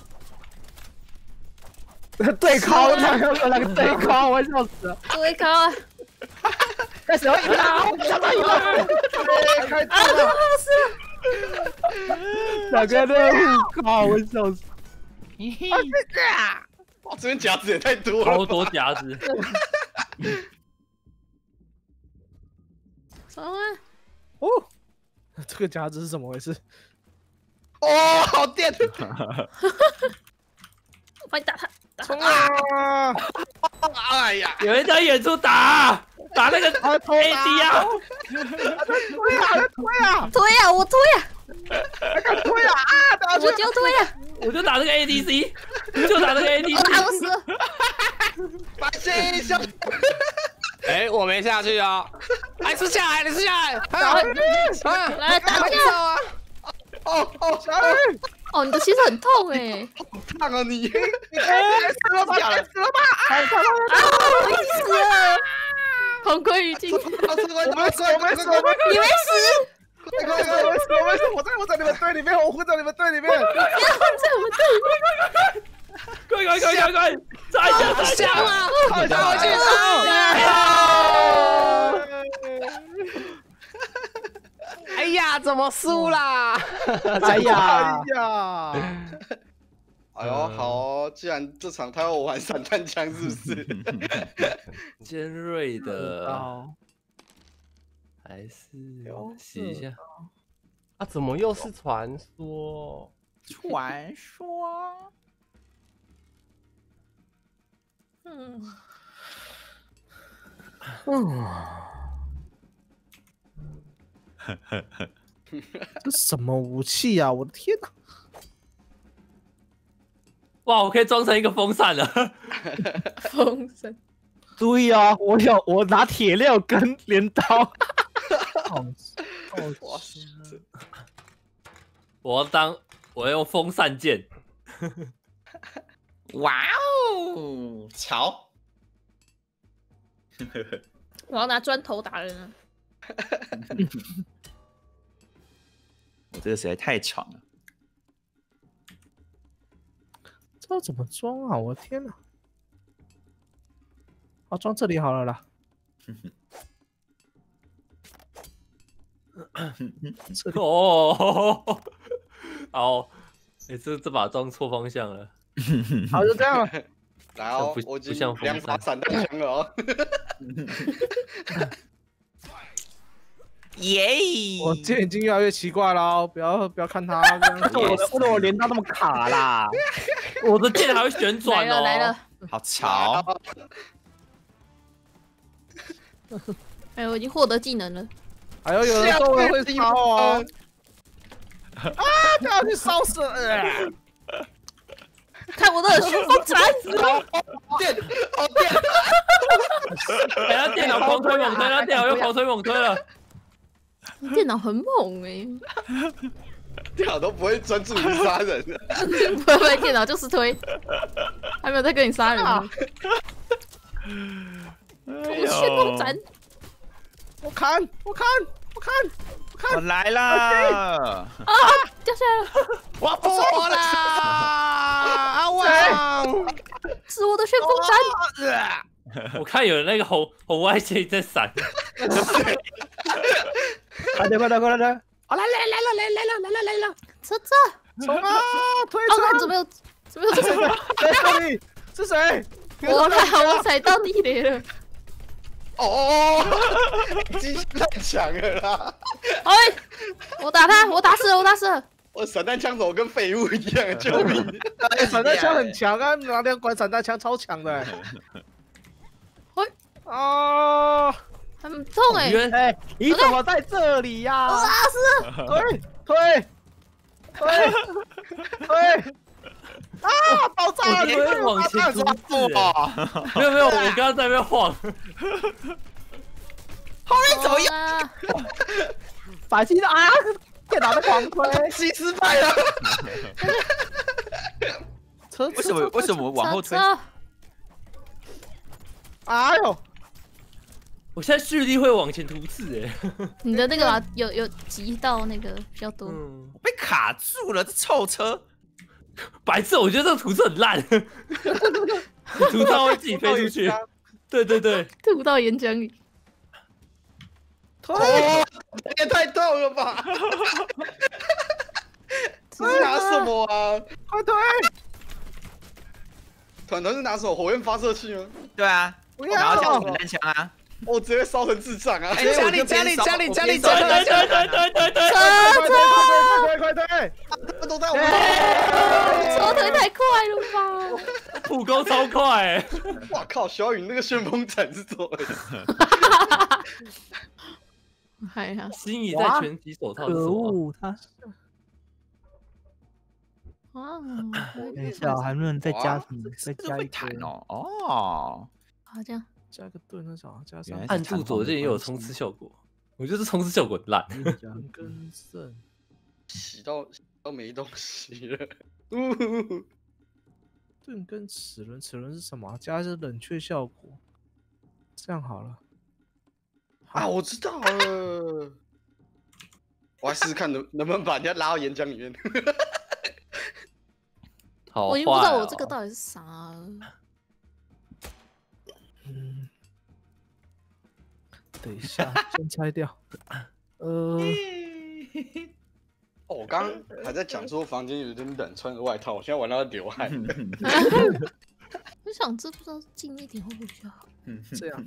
对敲，那个对敲，我笑死了。 对敲啊！ 开始要赢了，想到赢了！开打了，两个人互靠，我笑死。 哇，这边夹子也太多了， 好多夹子。 冲啊！ 哦，这个夹子是怎么回事？ 哦，好电！ 我帮你打他， 冲啊！ 哎呀， 有人在远处打那个 AD 啊！ 推啊！ 推啊！我推啊！ 推啊！ 我就推啊！ 我就打那个 ADC， 就打那个 ADC。 我打不死了。 把先下。 哎，我没下去哦。哎，吃下来，你吃下来。 来打架！ 哦，小雨， 哦，你的其实很痛哎。 烫啊你！ 死了吧！死了吧！ 我已经死了。同归于尽。 我没死！ 你没死！ 我在你们队里面，我混在你们队里面。 不要在我们队里面！ 快！炸一下啊！ 打回去！哎呀，怎么输啦？ 哎呀！ 哎呦，好哦，既然这场他要我玩散弹枪，是不是？ 尖锐的，还是洗一下。 啊，怎么又是传说？ 传说。 这什么武器啊！我的天哪！ 哇，我可以装成一个风扇了。 风扇。 对呀，我拿铁料跟镰刀。 哇塞！ 我要用风扇剑。 哇哦，潮。 我要拿砖头打人了。 我这个实在太长了。 这怎么装啊？我的天哪！好，装这里好了啦。 哦，好，这把装错方向了。 好，就这样了。 来哦，我已经2把散弹枪了哦。 耶！ 我剑已经越来越奇怪了哦，不要看他，为什么我连到那么卡啦？ 我的剑还会旋转哦。 来了， 好潮！ 哎，我已经获得技能了。 哎呦，有的时候会烧哦。啊！不要去烧死！ 看我的旋风斩！ 电！ 哎，他电脑狂推猛推，他电脑又狂推猛推了。 电脑很猛哎， 电脑都不会专注于杀人的。 不会，电脑就是推，还没有在跟你杀人呢。我旋风斩！ 我砍！ 我来啦！ 啊！掉下来了！ 我破啦！啊哇！ 是我的旋风斩！ 我看有人那个红外线在闪。 快点！ 好来了！车！ 冲啊！推车！怎么有这谁？ 在这里是谁？ 我踩到地雷了。 哦，机器太强了啦！ 哎，我打他，我打死了！ 我散弹枪手跟废物一样，救命！ 散弹枪很强啊，拿2管散弹枪超强的。 喂， 啊， 很痛哎！ 哎，你怎么在这里呀？推！啊！爆炸了！ 我往前突刺！没有，我刚刚在那边晃。 后面怎么样？ 百七的啊！电脑在狂推， 失败了。 为什么往后推？ 哎呦！ 我现在蓄力会往前突刺哎。 你的那个有急到那个比较多。 我被卡住了，这臭车！ 白痴，我觉得这个图是很烂，图它会自己飞出去。对， 吐到岩浆里。 推！也太痛了吧！这是拿什么啊？ 快推！ 团团是拿什么火焰发射器吗？ 对啊，然后像散弹枪啊。 我直接烧成智障啊！ 哎，家里， 快推！ 都在我车推太快了吧！ 普攻超快哎！ 哇靠，小雨那个旋风斩是怎么回事？ 哎呀， 心仪在拳击手套是什么？ 他啊！ 等一下，还能再加什么？再加一弹个哦。 好，这样加个盾那啥，加上按住左键也有冲刺效果。我觉得这冲刺效果很烂。 杨根胜洗到没东西了。 盾跟齿轮是什么？加一些冷却效果，这样好了。 啊，我知道了。我来试试看能不能把人家拉到岩浆里面。 好， 我已经不知道我这个到底是啥了。 等一下，先拆掉。 我刚还在讲说房间有点冷，穿个外套，我现在玩到流汗。 我想知不知道近一点会不会比较好？ 这样。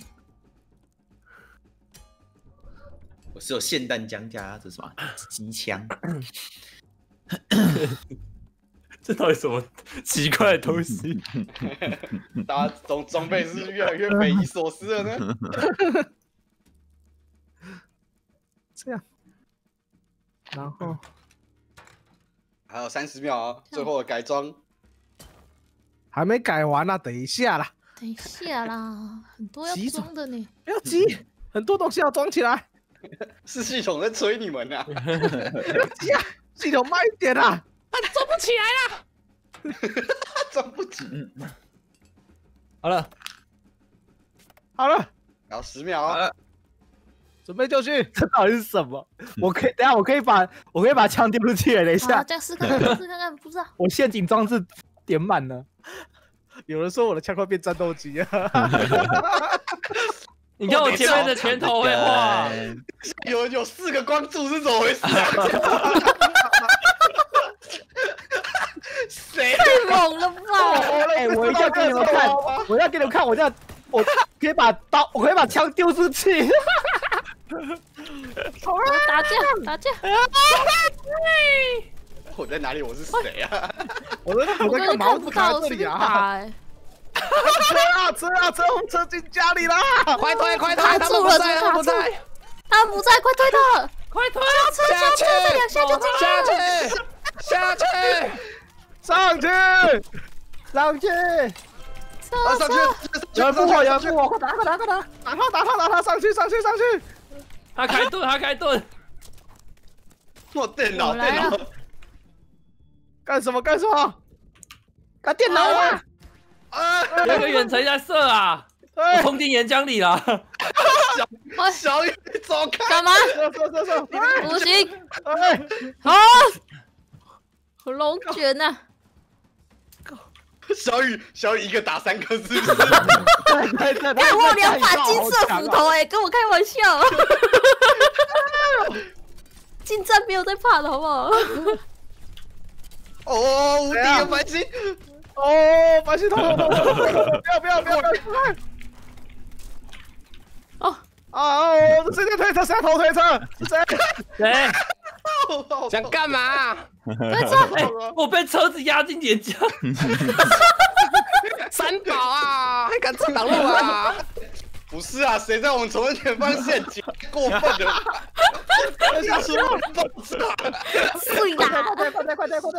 我是有霰弹浆加这什么机枪。 这到底什么奇怪的东西？ 大家装备是越来越匪夷所思了呢。 这样，然后还有30秒啊，最后的改装还没改完呢，等一下啦， 很多要装的呢。 不要急，很多东西要装起来。 是系统在催你们啊！ 不要急啊，系统慢一点啊， 装不起来啦， 装不起。 好了， 好了， 然后10秒， 准备就绪。这到底是什么？等下我可以把枪丢出去，等一下。 这样试看看，试看看，不知道。 我陷阱装置点满了。有人说我的枪快变战斗机了。 你看我前面的拳头会画， 有4个光柱是怎么回事？谁？ 太猛了吧！ 哎，我一定要给你们看，我要给你们看，我可以把枪丢出去。 打架！ 我在哪里？我是谁啊？ 我在干嘛？ 看不到， 这里啊！ 打车红车进家里啦！ 快推！ 卡住了， 他们不在， 他们不在，快推他！ 快推！ 下车，这2下就进去了。 下去！ 上去！ 上去！ 有人复活，快打！打他！上去！ 他开盾！ 我电脑！ 干什么？干电脑啊！ 有一个远程在射啊！我冲进岩浆里了。 小雨，走开！ 干嘛？ 射！ 不行！好，龙卷呐！ 小雨一个打3个，是不是？ 对， 看我有2把金色斧头，哎，跟我开玩笑。近战没有在怕的好不好？ 哦，无敌的白金！ 哦，白金头！不要！谁在推车？谁在偷推车？是谁？ 谁？ 想干嘛？ 我被车子压进岩浆。 三宝啊，还敢蹭挡路啊？ 不是啊，谁在我们从前方陷阱？过分了！下出爆炸！ 碎啦！ 快推！ 不行！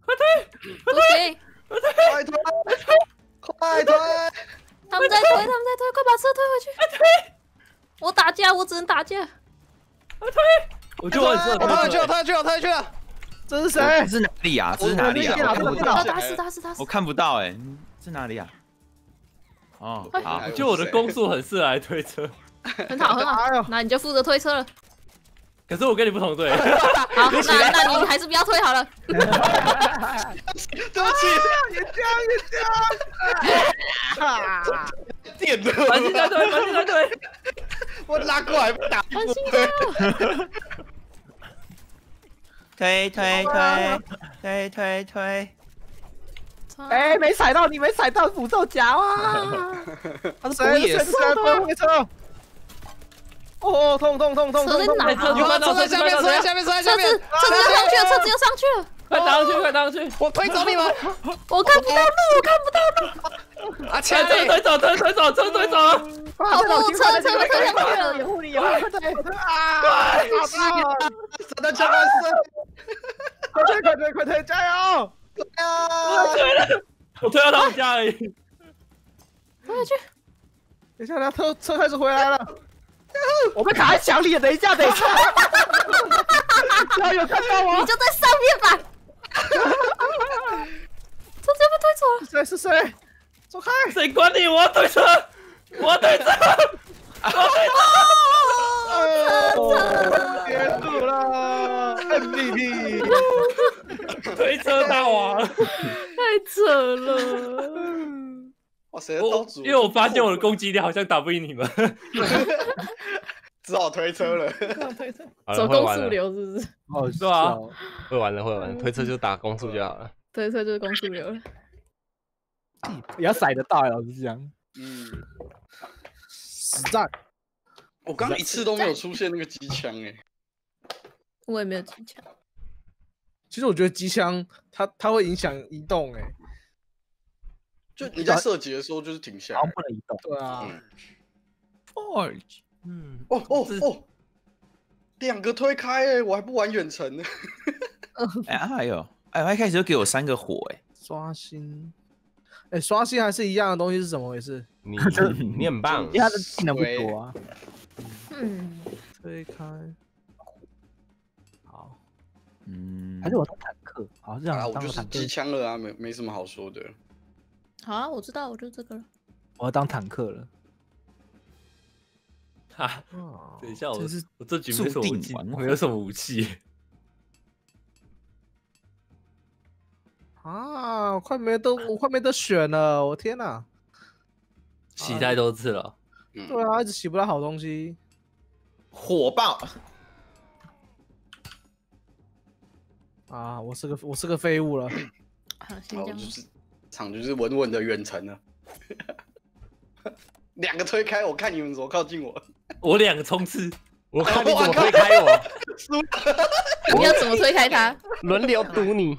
快推！ 他们在推，快把车推回去！我打架，我只能打架。 我就很适合。 我推去了。 这是谁？ 这是哪里啊？这是哪里啊？ 打死！ 我看不到哎，是哪里啊？哦，好， 我觉得我的攻速很适合来推车， 很好，那你就负责推车了。 可是我跟你不同队。 好，那你还是不要推好了。 对不起，电的， 反击在推， 我拉过来打。 推。 哎，没踩到，你没踩到符咒夹啊！他是谁？谁推车？哦，痛！ 车在哪？ 车在下面，车要上去了！ 快打上去！ 我推走你们！ 我看不到路！ 啊， 车推走！ 好，车会推上去了！ 掩护你！ 快推！加油！ 我推到他们家而已。 快去！ 等一下，车开始回来了。我被卡在墙里了，等一下！有看到我？ 你就在上面吧。车子被推走了。 是谁？走开！ 谁管你？我要推车！ 结束了 ，MVP， 推车大王， 太扯了。 哇塞，刀主！ 因为我发现我的攻击力好像打不赢你们， 只好推车了。 走攻速流是不是？ 哦， 是吧？ 会玩了，推车就打攻速就好了。 推车就是攻速流了。 也要甩得到，老实讲。实战。 我刚一次都没有出现那个机枪哎。 我也没有机枪。 其实我觉得机枪它会影响移动哎。 就你在射击的时候就是停下来， 不能移动。对啊。 Forge， 2个推开哎，我还不玩远程呢。 还有，他一开始就给我3个火哎。 刷新，刷新还是一样的东西是怎么回事？ 你很棒， 因为他的技能不多啊。推开。好。还是我当坦克，好这样。 我就是机枪了啊，没什么好说的。 好啊，我知道，我就这个了。 我要当坦克了。 哈，等一下，我这局注定没有什么武器。 啊，我快没得选了，我天哪！ 洗太多次了。 对啊，一直洗不到好东西。 火爆！ 啊，我是个废物了。 我就是场就是稳稳的远程了。2个推开，我看你们怎么靠近我。 我2个冲刺， 我看你怎么推开我。 你要怎么推开他？ 轮流堵你。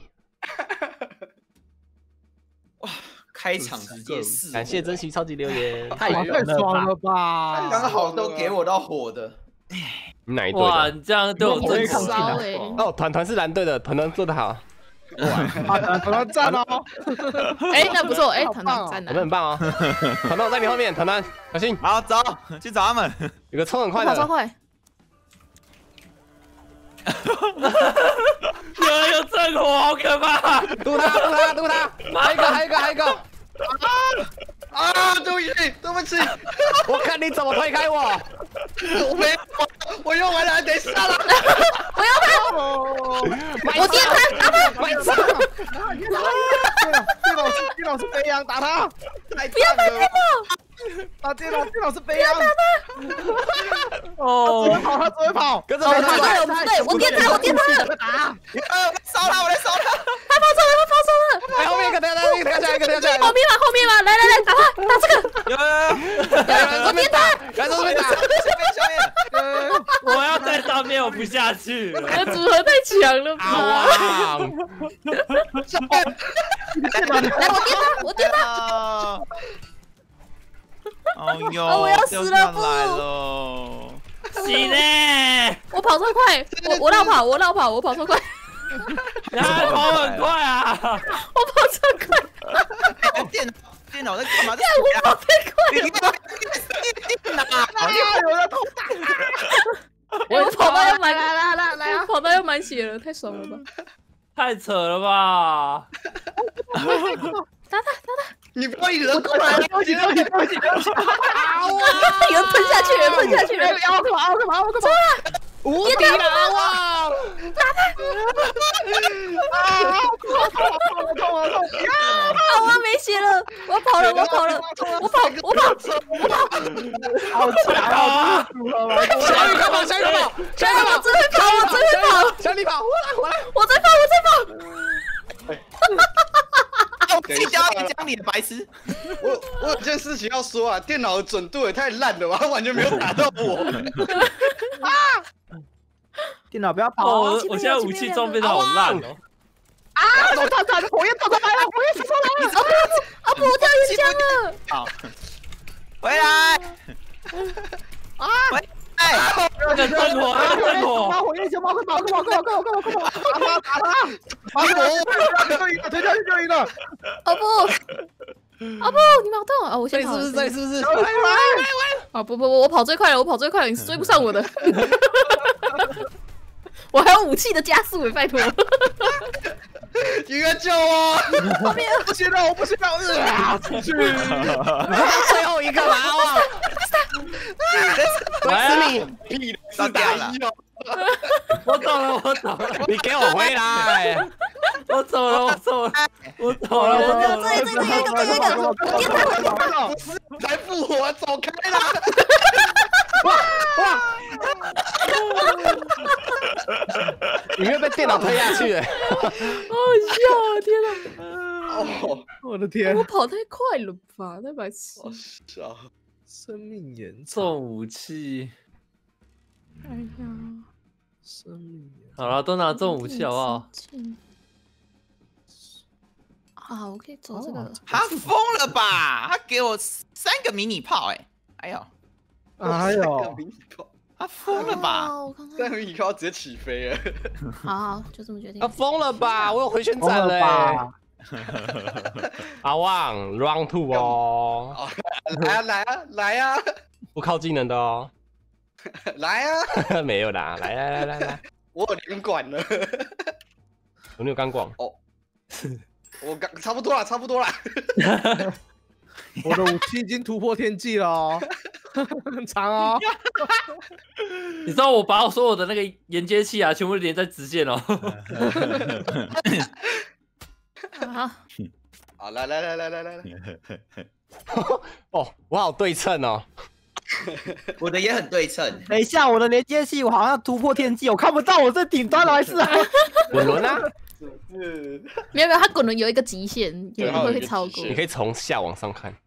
哇，开场直接4， 感谢珍惜超级留言， 太爽了吧！ 刚好都给我到火的。 你哪一队？ 哇，你这样对我真骚哎！ 哦，团是蓝队的，团做得好。 团赞哦！ 哎，那不错，哎，团赞的， 团很棒哦。团我在你后面，团小心。 好，走，去找他们。 有个冲很快的， 跑超快。 有正火，好可怕！ 堵他！还有一个！ 啊！对不起， 我看你怎么推开我。 我用完了，等一下了。 我要他！我接他， 白痴！ 电脑是飞扬，打他！ 不要打电脑！打电脑是飞扬！ 哦， 他只会跑， 跟着我跑了，对，我电他！ 我在烧他！ 他跑走了！ 哎，后面一个，等一下， 后面嘛，来，打他，打这个！我电他！ 来这边打！ 下面！ 我要在上面，我不下去了。 这组合太强了吧！来，我电他！ 哦哟！ 我要死了不！ 洗嘞！ 我跑超快，我绕跑，我跑超快。 你还跑很快啊！ 我跑超快。 电脑在干嘛？ 我跑太快了吧！ 有人偷打！ 我跑到要来，跑到要满血了，太爽了吧！ 太扯了吧！ 打他！ 你不要一人过来！ 对不起！ 有吞下去了！ 干嘛？ 无敌狼王！ 打他！ 痛！ 我没血了，我跑了！我跑！ 好强！ 小雨干嘛？ 我真会跑！ 小李跑！ 我在跑！ 自己讲你的白痴！ 我有件事情要说啊，电脑的准度也太烂了吧，它完全没有打到我。 电脑不要跑！ 我现在武器装备都好烂哦！ 他火焰跑出来了！ 不，我掉烟枪了！ 好，回来！ 那个正火！ 火焰球，快跑！打他！推下去就一个！ 不，你好痛啊！我先跑了， 是不是？ 啊不，我跑最快了，你是追不上我的。我还有武器的加速，拜托！ 一个救我！ 我不行了！出去！ 最后一个啦！哇！ 来你屁是打1哦！ 我走了！ 你给我回来！ 我走了！ 这个，我电他！ 不是才复活，走开啦！ 哇！你会被电脑推下去了， 好笑啊！天哪！ 哦， 我的天！ 我跑太快了吧，太白痴！ 笑， 生命延长， 重武器。 哎呀， 生命延好了，都拿重武器好不好？ 啊，我可以走这个。 他疯了吧？他给我3个迷你炮，哎呦，他疯了吧 ？3个迷你炮直接起飞了。 好，就这么决定。 他疯了吧？我有回旋斩了。阿旺 round 2哦， 来啊！ 不靠技能的哦， 来啊！ 没有啦，来， 我有2管了， 我没有钢管哦，我差不多啦。 我的武器已经突破天际了哦，很长哦。 你知道我把我所有的那个连接器啊，全部连在直线哦。 好，来， 哦，我好对称哦。 我的也很对称。 等一下，我的连接器我好像突破天际，我看不到我这顶端了还是？ 滚轮啊！ 没有，它滚轮有一个极限，有人会超过。 你可以从下往上看，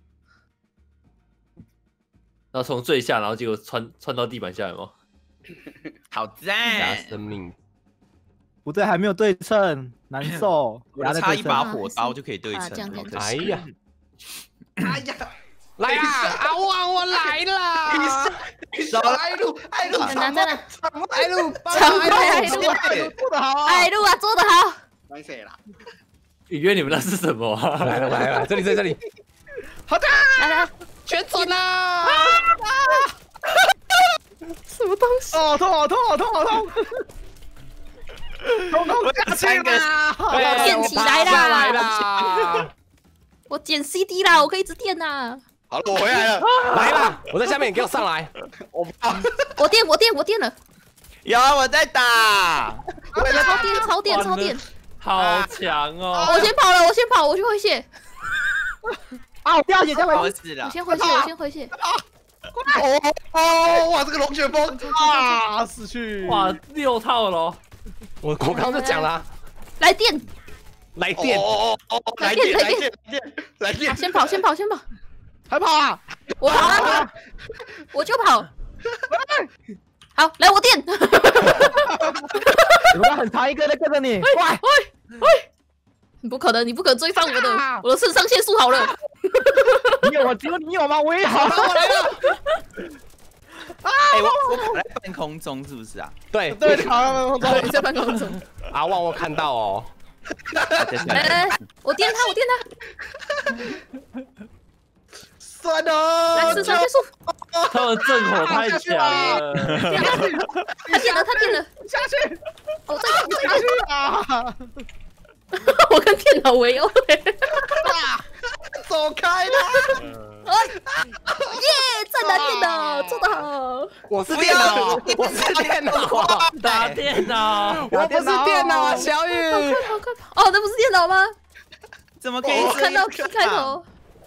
然后从最下，然后结果穿到地板下来吗？ 好加赞！ 生命。 不对，还没有对称，难受。 我差一把火刀就可以对称。 哎呀， 哎呀， 来啊！阿旺，我来了！ 少爱路，爱路， 在哪？ 爱路， 长快爱路啊！ 做得好啊！ 爱路啊，做得好！ 完谁啦？ 以为你们那是什么啊？ 来了，这里， 好的， 来， 全准啦！ 什么东西？ 好痛！通下去啦！ 电起来来啦！ 啦！ 我捡 CD 啦，我可以一直电啦。 好了，我回来了， 来啦！我在下面，你给我上来！ 我电了。 有啊，我在打。 超电！ 好强哦！ 我先跑，我去回血。 啊，我掉血，掉我死了。 我先回血。 哦，哇，这个龙卷风啊，死去！ 哇，6套了。 我刚刚就讲了， 来电！ 来电！ 来电！ 先跑！ 还跑啊！ 我跑了，我就跑。好，来我电！ 有个很长一个在跟着你， 喂！你不可能追上我的肾上腺素好了。 只有你有吗？我也好。 哎，我卡在半空中是不是啊？ 对， 卡在半空中。 阿旺，我看到哦。 来，我电他！ 算了， 来，肾上腺素。 他们正火太强了。 他电了， 下去！ 我再下去啊！ 我跟电脑为友。 走开啦！ 耶！赞打电脑，做得好。 我是电脑， 打电脑， 我不是电脑啊，小雨。 快跑！哦，那不是电脑吗？ 怎么可以？ 我看到 P 开头。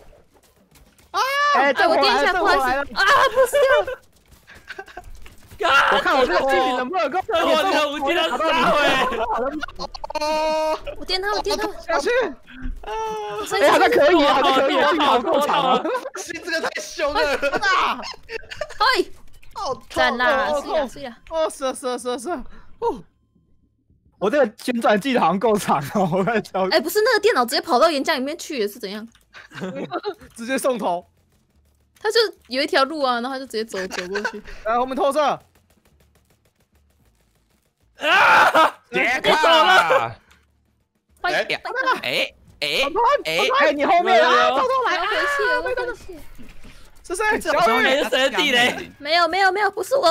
哎， 我电一下，不好意思。啊，不是电脑。 我看我这个剧情能不能够我的武器要杀回。 我电他， 下去！ 哎，好像可以，好够长啊！ 这个太凶了！ 哎， 好痛！ 赞啦，是呀。 哦，是。哦， 我这个旋转技好像够长哦，我看瞧。 哎，不是那个电脑直接跑到岩浆里面去，是怎样？ 直接送头。 他就有一条路啊，然后他就直接走过去。 来，我们投射。 杰克了！ 哎，你后面啊！ 偷来，我回去。 是谁？ 小雨是谁地雷？ 没有，不是我。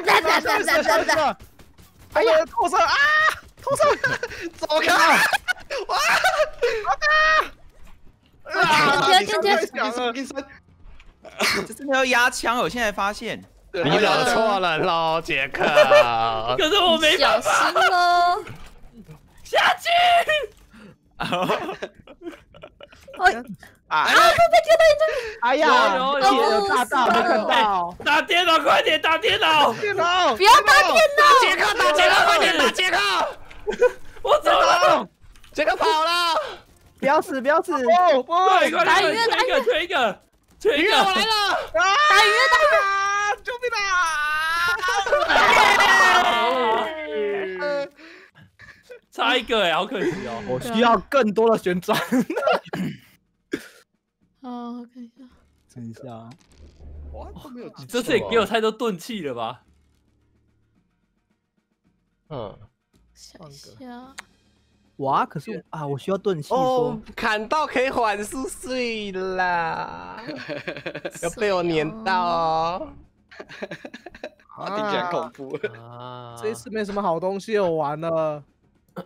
哎呀，投射啊！投射， 走开！哇！ 这真的要压枪，我现在发现。 你惹错人喽，杰克。 可是我没小心喽， 下去。 哎呀，有大没看到。 打电脑，快点打电脑！ 电脑， 不要打电脑！ 杰克，快点打杰克！ 我走了， 杰克跑了！ 不要死！ 哦， 快点打鱼， 推一个！ 我来了！ 打鱼！ 救命啊！ 差一个哎，好可惜哦。 我需要更多的旋转。 我看一下。 等一下， 哇，都没有。 你这次也给我太多钝器了吧？ 想一下。 哇，可是啊，我需要钝器。 哦，砍到可以缓速碎啦，要被我碾到哦。 听起来恐怖。 这一次没什么好东西，我完了。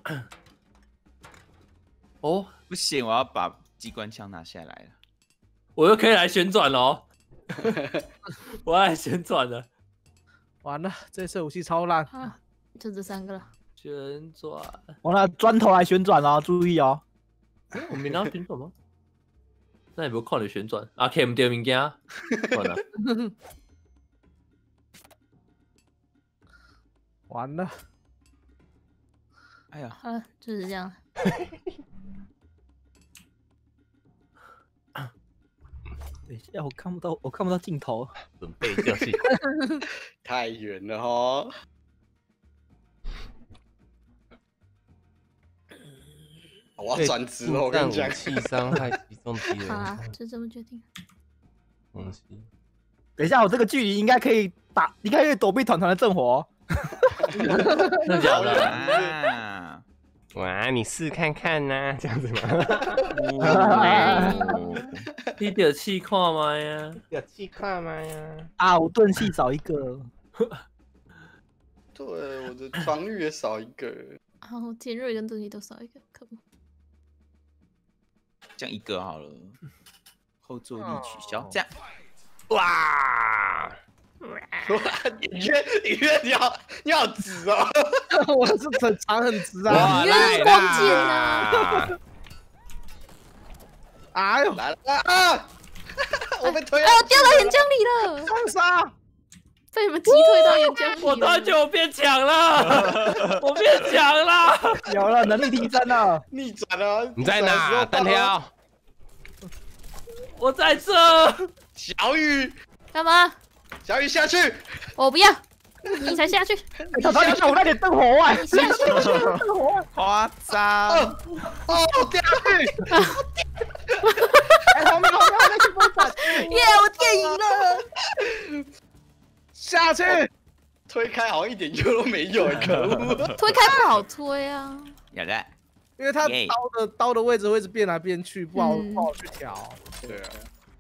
哦，不行，我要把机关枪拿下来了。 我又可以来旋转了哦。我要来旋转了。 完了，这次武器超烂。 啊，就这3个了。 旋转。 我拿砖头来旋转哦，注意哦。 我没拿旋转吗？那也不靠你旋转啊 ！K 唔掉物件，完了。 完了。 哎呀， 啊，就是这样。 等一下，我看不到镜头。 准备就绪。 太远了哦。我要转职了，我跟你讲。 气伤害击中敌人。 好，就这么决定。 东西。 等一下，我这个距离应该可以躲避团团的正火。 真的假的？ 哇，你试看看呐，这样子吗？ 你有气看吗呀？ 有气看吗呀？ 啊，我盾系少一个。 对，我的防御也少一个。 好，尖锐跟盾系都少一个，可恶。 这样1个好了，后坐力取消，这样。 哇！ 你要直哦！ 我是很长很直啊！ 你越关键啊！ 哎呦， 来了啊！我被推了！ 哎，我掉到岩浆里了！ 双杀！ 被你们击退到岩浆里了。 我突然觉得我变强了，我变强了！ 有了，能力提升了， 逆转了！ 你在哪？单挑。 我在这。 小雨， 干嘛？ 小雨下去！ 我不要，你才下去。 你看我那点灯火外， 你下去。 夸张！ 哦，掉下去！ 哎，后面那去波转！ 耶，我电赢了！ 下去！ 推开好像一点用都没有，可恶！ 推开不好推啊。 有的。 因为它刀的位置会一直变来变去，不好去调。 对啊。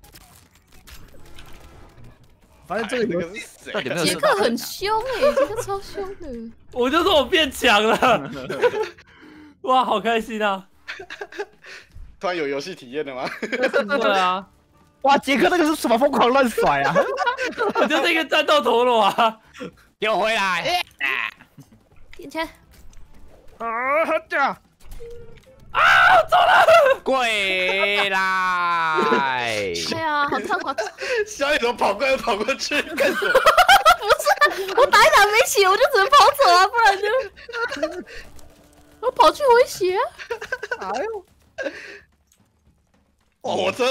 反正这个游戏， 杰克很凶哎，杰克超凶的。 我就说我变强了，哇，好开心啊！ 突然有游戏体验了吗？ 对啊， 哇，杰克那个是什么疯狂乱甩啊？ 我就是一个战斗陀螺啊！ 给我回来！ 点钱。 这样。 啊！走了， 跪来！ 哎呀，好痛好痛！ 小雨怎么跑过来跑过去干什么？ 不是，我打一打没血，我就只能跑走啊，不然就我跑去回血。 哎呦！ 火车！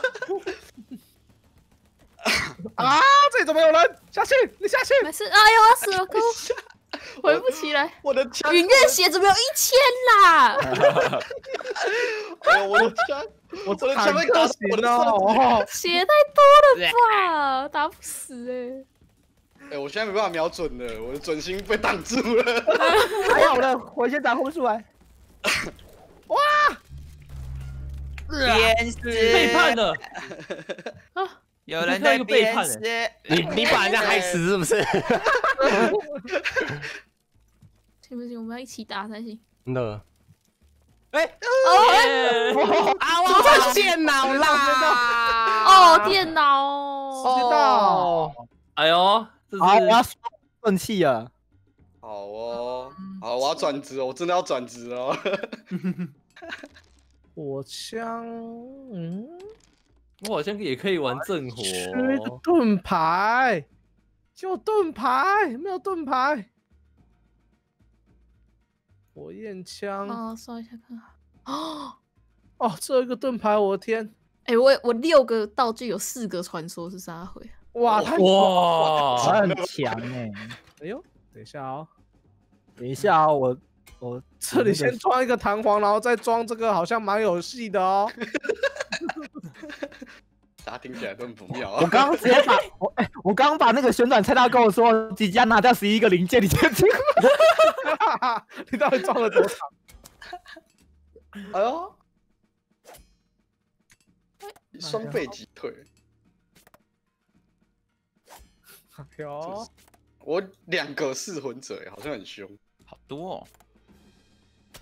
啊！这里怎么有人？下去，你下去！ 没事，哎呦，我要死了，可恶！回不起来。 我的枪！ 云月血怎么有1000啦？ 哎呦，我的枪！我的枪被打死了！ 血太多了吧，打不死哎！ 哎，我现在没办法瞄准了，我的准心被挡住了。 还有了，我先打呼出来。 哇！ 鞭尸背叛了啊！ 有人在鞭尸， 你把人家害死是不是？ 行不行？我们要一起打才行。 真的。 哎， 啊！我的电脑啦！ 哦，电脑哦， 知道。 哎呦，这好，我要是断气了。 好哦，好，我要转职哦，我真的要转职哦。 火枪， 我好像也可以玩正火。 缺个盾牌，就盾牌，没有盾牌。火焰枪， 哦，搜一下看。 哦，这有一个盾牌，我的天！ 哎，我6个道具有4个传说是啥回？ 哇，太哇， 很强哎！ 哎呦，等一下哦， 等一下哦，我这里先装一个弹簧，然后再装这个，好像蛮有戏的哦。 大家听起来都很不妙我刚刚直接把我刚刚把那个旋转菜刀跟我说即将拿掉11个零件，你先听。 你到底装了多长？ 哎呦，双倍击退。 哎呦， 我2个噬魂者，好像很凶。 好多哦。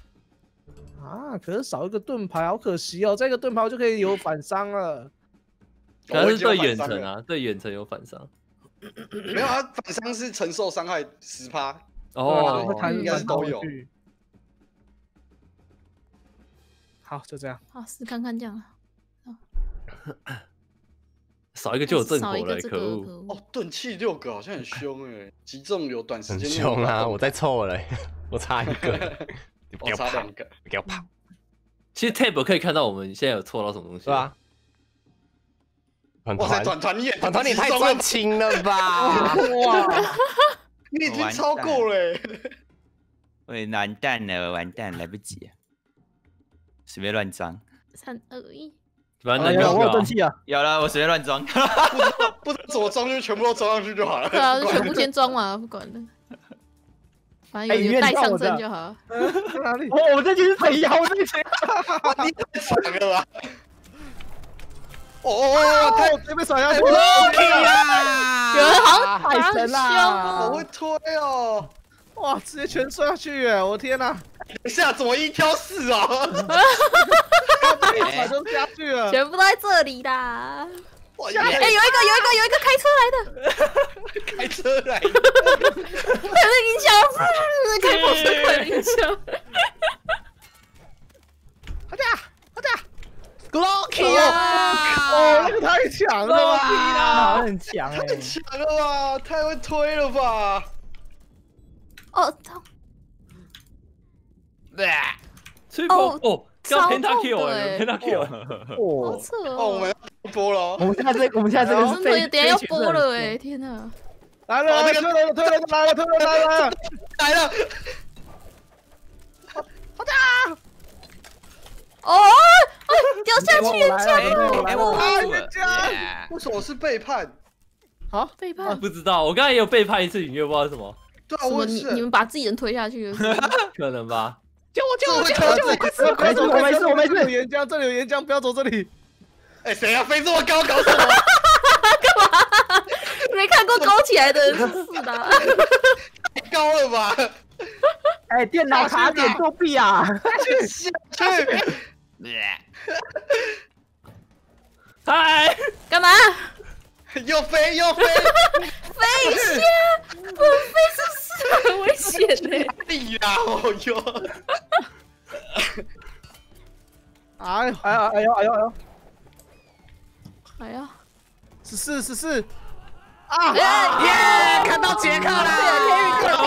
啊，可是少一个盾牌，好可惜哦。这个盾牌我就可以有反伤了。 可能是对远程啊，对远程有反伤。 没有啊，反伤是承受伤害10%。 哦， 他应该是都有。 好，就这样。 好，试看看这样。 少一个就有正火了， 少一个这可恶！ 恶。 哦，钝器6个好像很凶哎，击中有短时很间。 凶啊！我在凑了，我差1个， 我差2个， 给我跑！ 其实 tab 可以看到我们现在有凑到什么东西， 对吧？ 哇塞，短团你也太专情了吧！ 哇，你已经超过了。 喂，完蛋了，完蛋，来不及，随便乱装。 3、2、1。 反正我有钝器啊， 有了，我随便乱装， 不知道怎么装就全部都装上去就好了。 对啊，就全部先装完，不管了。反正有带上身就好。 哪里？我这就是谁呀？我这个谁？ 你太惨了吧！哦，他直接被甩下去 ！Lucky 啊！有人好像太神啦！ 我会推哦！ 哇，直接全摔下去哎！我天哪！ 等一下，怎么1挑4啊？ 被甩都下去了， 全部都在这里啦！ 哎， 有一个开车来的， 开车来的， 有音响，开跑车快的音响。 好的 ，Lucky 啊！ 哦，那个太强了吧！很强哎， 太强了吧！太会推了吧！ 哦，痛！ 吹风哦，刚 Pentakill 哎 ，Pentakill， 好扯哦！ 我们要播了， 我们现在这个是等下要播了哎！天哪！ 来了，推了，来了！好的！ 哦，掉下去人家了！ 人家为什么是背叛？ 好， 背叛？ 不知道，我刚才也有背叛一次隐约，不知道是什么。 对啊，我是你们把自己人推下去了， 可能吧？ 救我！快走！我没事，这里有岩浆，不要走这里。 哎，谁啊？飞这么高，搞什么？ 干嘛？没看过高起来的人是的， 太高了吧？ 哎，电脑卡点作弊啊！ 去！ 嗨， 干嘛？ 又飞！ 飞一下，不飞是很危险的。 地啦，哦哟！ 哎呦！ 哎呀 14 啊！ 耶！看到杰克啦！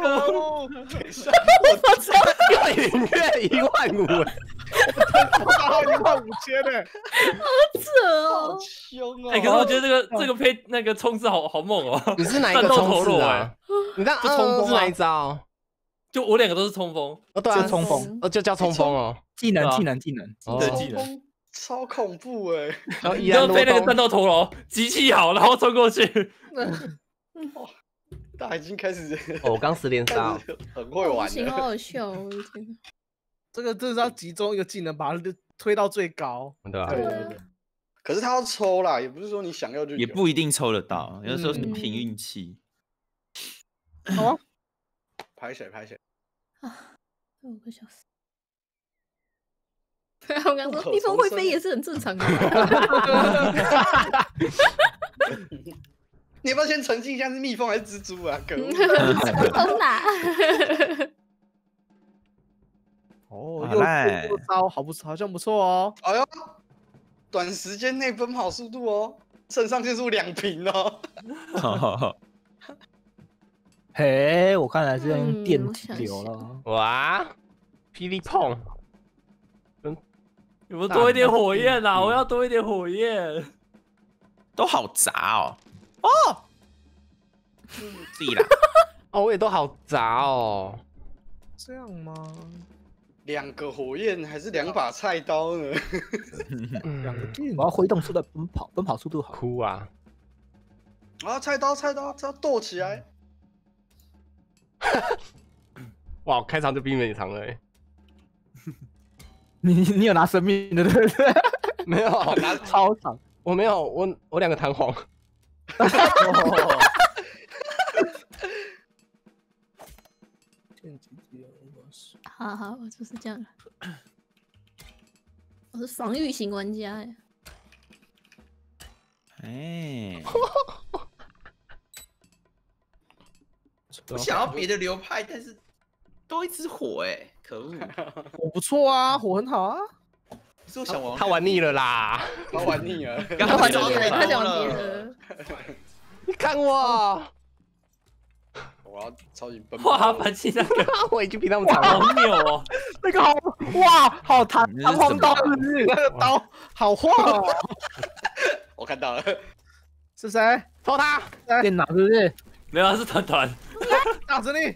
我操！ 月15000， 我15000呢， 好扯哦！ 凶啊！ 哎，可是我觉得这个配那个冲刺好猛哦！ 你是哪一个冲刺啊？你那冲锋是哪一招？ 就我2个都是冲锋， 对啊， 冲锋， 就叫冲锋哦。 技能， 技能。 超恐怖哎！ 你要飞那个战斗陀螺，集气好，然后冲过去。 大家已经开始， 我刚10连杀， 很会玩的。 好好笑，我的天！ 这个真的是要集中一个技能，把它推到最高。 对吧？ 对。 可是他要抽啦，也不是说你想要就有。 也不一定抽得到，有时候是凭运气。 好啊， 拍谁啊！5个小时。我刚说蜜蜂会飞也是很正常的。 你要不要先澄清一下是蜜蜂还是蜘蛛啊？可恶！ 疯啦！ 哦，又招，好像不错哦。 哎呦，短时间内奔跑速度哦，肾上腺素2瓶哦。 嘿，我看来是要用电流了。 哇，霹雳碰。 有没有多一点火焰啊？我要多一点火焰， 都好杂哦。哦，自己啦。 哦，我也都好杂哦。 这样吗 ？2个火焰还是2把菜刀呢 ？2个电，我要挥动出的奔跑速度好。 哭啊！ 啊，菜刀，这要剁起来！ 哇，开场就比你长了哎。 你有拿生命的对不对？ 没有， 拿超长。 我没有，我2个弹簧。 好，我就是这样。我是防御型玩家哎。 哎，我想要别的流派，但是都一直火哎，可恶！ 火不错啊，火很好啊。 是我想玩， 他玩腻了啦， 他玩腻了， 他玩别的，他想玩别的。 你看我， 我要超级奔哇，反击那个， 我已经比他们强好了。 扭哦！ 那个好哇，好弹簧刀是不是？ 那个刀好晃哦。 我看到了， 是谁？ 抽他！ 电脑是不是？ 没有，是团团。 打死你！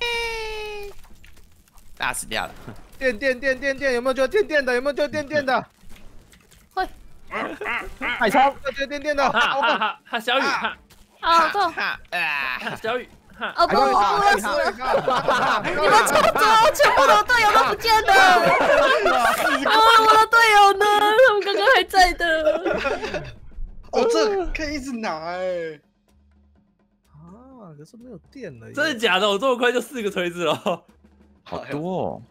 大死掉了。 电，有没有就电的？有没有就电的？ 会。 海超， 就电的。 哈，小雨，哈， 够。 小雨，哈。 哦不，我死了！你们抽走，全部的队友都不见了。我的队友呢？他们刚刚还在的。 哦，这可以一直拿哎。 啊，可是没有电了。 真的假的？我这么快就4个锤子了， 好多哦！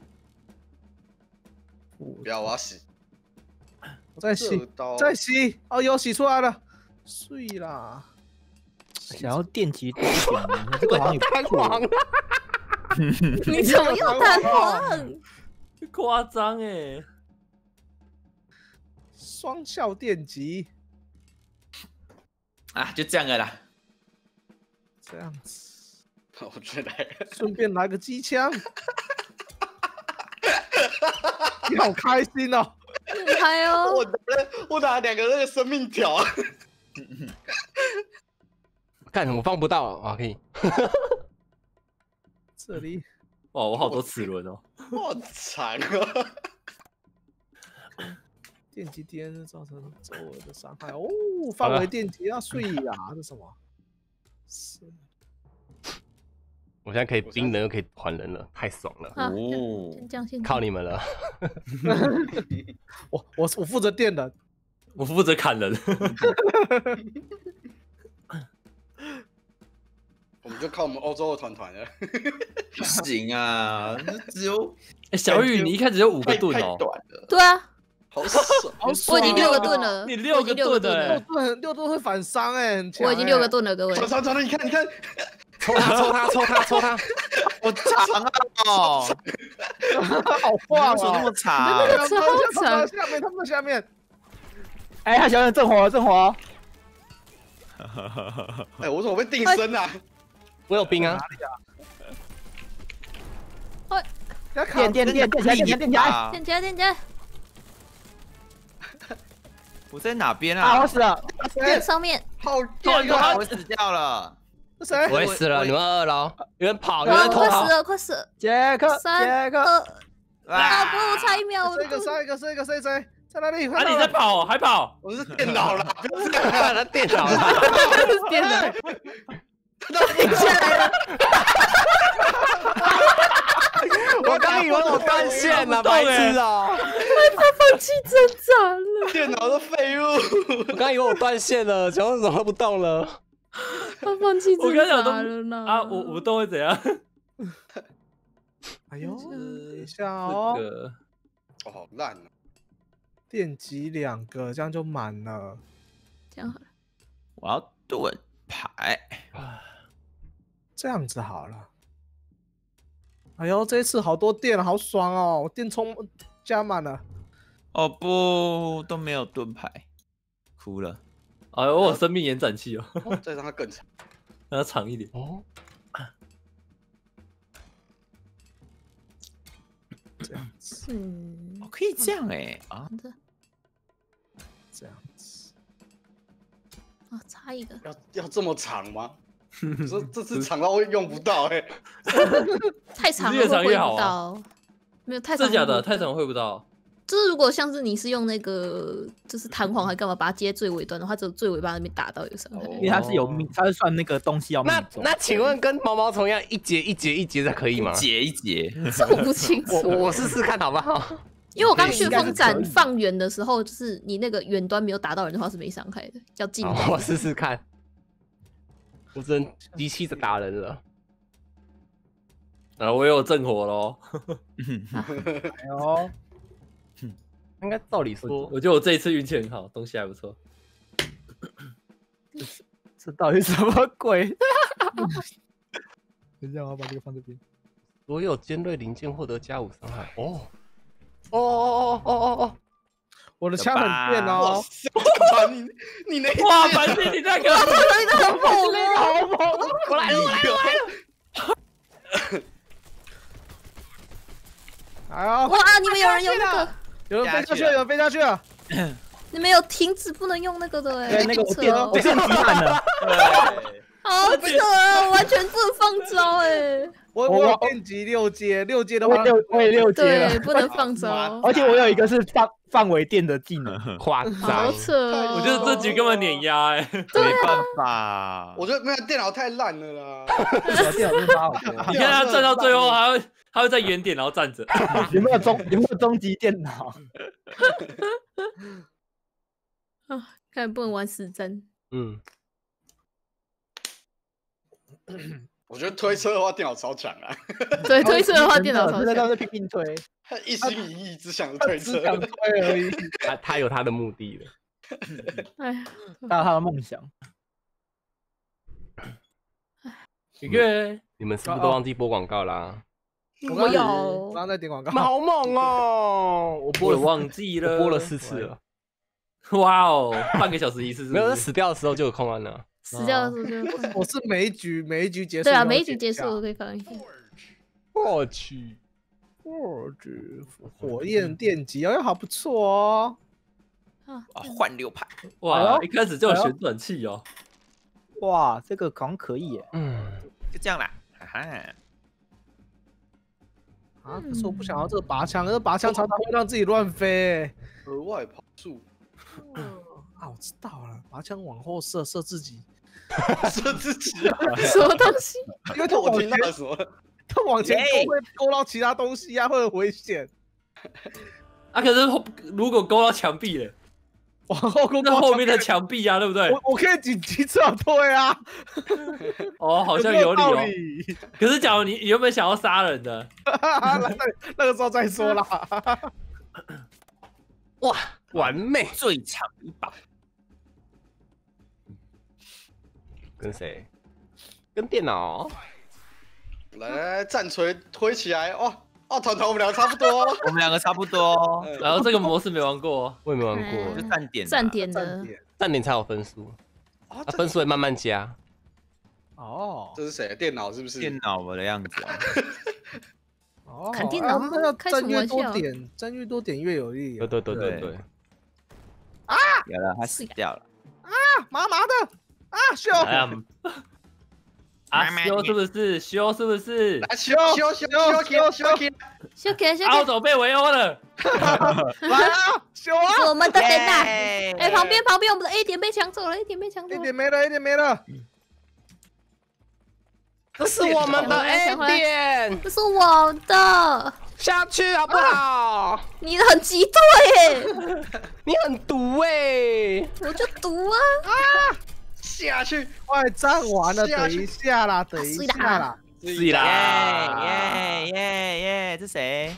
不要，我要洗。 我再洗，再洗。哦，有洗出来了，碎啦。 想要电击多一点，这个好像也弹簧了。 你怎么又弹簧？ 夸张哎！ 双效电击啊，就这样了啦。 这样子， 我觉得顺便来个机枪。你好开心哦！ 很嗨哦！ 我拿2个那个生命条。 干，我放不到啊，可以。 这里， 哇，我好多齿轮哦， 好长啊！ 电击 DNA 造成周围的伤害哦，范围电击要碎呀，这什么？是。 我现在可以冰人又可以还人了，太爽了！ 哦， 靠你们了。 我负责电的， 我负责砍人。 我们就靠我们欧洲的团了。 不行啊，只有小雨，你一开始就5个盾哦。 对啊， 好爽， 我已经6个盾了。 你6个盾的 ，6盾会反伤哎， 我已经6个盾了，各位。 传，你看。 抽他！ 我长啊！哦， 好晃手那么长， 超长。 他们下面。 哎，他小人正火。 哎，我怎么被定身啊？ 我有兵啊！ 电起来！ 我在哪边啊？ 我死了！ 电上面。 好电啊！我死掉了。 是谁？ 我也死了，你们2楼，有人跑，有快人偷跑。 快死了！ 杰克 ！3、2，不，差1秒。 谁？在哪里？ 啊！你在跑，还跑？ 我是电脑了， 不是他电脑了， 电脑。 他都停下来了。 我刚以为我断线了，白痴哦！ 他放弃挣扎了。 电脑的废物。 我刚以为我断线了，怎么不动了？ 他放弃挣扎了呢。 啊，我都会怎样？ 哎呦，等一下哦。 哦，好烂啊！ 电击2个，这样就满了。 这样好了。 我要盾牌。 这样子好了。哎呦，这一次好多电，好爽哦！我电充加满了。 哦不，都没有盾牌，哭了。 哎呦，我有生命延展器哦。 再让它更长， 让它长一点哦。 这样子， 哦，可以这样哎啊， 这样子。 啊，差1个。 要这么长吗？你说这次长到用不到哎。 太长了， 越长越好啊。没有太长， 真假的太长会不到。 就是如果像是你是用那个就是弹簧还干嘛把它接最尾端的话，只有最尾巴那边打到有伤害。 因为它是有命，它是算那个东西要命中。 那请问跟毛毛虫一样一节的可以吗？ 一节， 这我不清楚。 我试试看好不好？ 因为我刚旋风斩放远的时候，就是你那个远端没有打到人的话是没伤害的，叫近。 我试试看。我只能机器的打人了。 啊，我有正火喽。 哎呦。 应该照理说， 我觉得我这一次运气很好，东西还不错。 这到底什么鬼？等一下，我要把这个放这边。 所有尖锐零件获得+5伤害。哦！ 我的枪很电哦！ 你那哇，反正你那个， 你的很猛哦！ 好猛！ 我来了！ 哎呀！ 哇，你们有人有那个， 有人飞下去了，有人飞下去了！ 你们有停止不能用那个的哎， 对，那个我电哦， 击满了。 好扯啊，完全不能放招哎。 我有电击6阶，6阶的话， 我也6阶了， 对，不能放招。 而且我有一个是范围电的技能， 夸好张。 扯哦！ 我觉得这局根本碾压哎。 没办法， 我觉得没有电脑太烂了啦。 电脑真的好多。 你看他站到最后，还会在原点然后站着。 有没有终极电脑？ 啊，看不能玩实战。 我觉得推车的话，电脑超强啊！ 对，推车的话，电脑超强。 在那拼命推， 他一心一意只想着推车， 只想推而已。 他有他的目的了。 哎， 达到他的梦想。 你们是不是都忘记播广告啦？ 我有。 刚刚在点广告。 好猛哦！ 我忘记了， 播了4次了。 哇哦，半个小时一次， 没有，死掉的时候就有空按了。 死掉的时候就我是每一局结束。 对啊，每一局结束我可以放一下。 我去， 火焰电击，哎，好不错哦。 啊， 换6排。 哇，一开始就有旋转器哦。 哇，这个好像可以耶。 就这样啦，哈哈。 啊，可是我不想要这个拔枪，这拔枪常常会让自己乱飞。 额外跑速。 啊，我知道了，拔枪往后射自己， 射自己， 什么东西？ 因为他我听到了什么？ 他往前勾会勾到其他东西啊，会很危险。 啊，可是如果勾到墙壁了， 往后勾那后面的墙壁啊，对不对？ 我可以紧急撤退啊。 哦，好像有理哦。可是假如你原本想要杀人的， 那个时候再说啦。 哇，完美！ 最长一把。 跟谁？跟电脑。 来，战锤推起来！哇，团我们两个差不多。 我们两个差不多。 然后这个模式没玩过， 我也没玩过。 就站点， 站点的， 站点才有分数。分数会慢慢加。 哦， 这是谁？电脑是不是？ 电脑的样子啊。 哦， 砍电脑要开什么玩笑？ 占越多点越有利。 对。 啊！有了，他死掉了。 啊，麻麻的。啊，修！ 修是不是？修是不是？ 来修！ 奥总被围殴了。 来啊，修啊！ 我们的电脑。哎，旁边，我们的 A 点被抢走了，A 点被抢走了。 A 点没了。 这是我们的 A 点， 这是我的。 下去好不好？ 你很极端耶！ 你很毒哎！ 我就毒啊！ 下去， 快站完了，等一下啦。 是啦， 耶！这谁？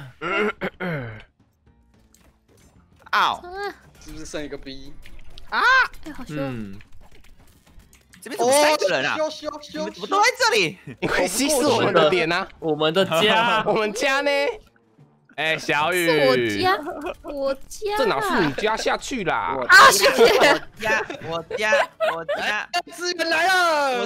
嗷！ 是不是剩一个 B？ 啊！哎，好凶！ 这边怎么3个人啊？ 修！ 怎么都在这里？ 你可以稀释我们的点啊！ 我们的家， 我们家呢？哎，小雨， 我家， 这哪是你家？下去啦！ 啊，谢谢。 我家， 资源来了！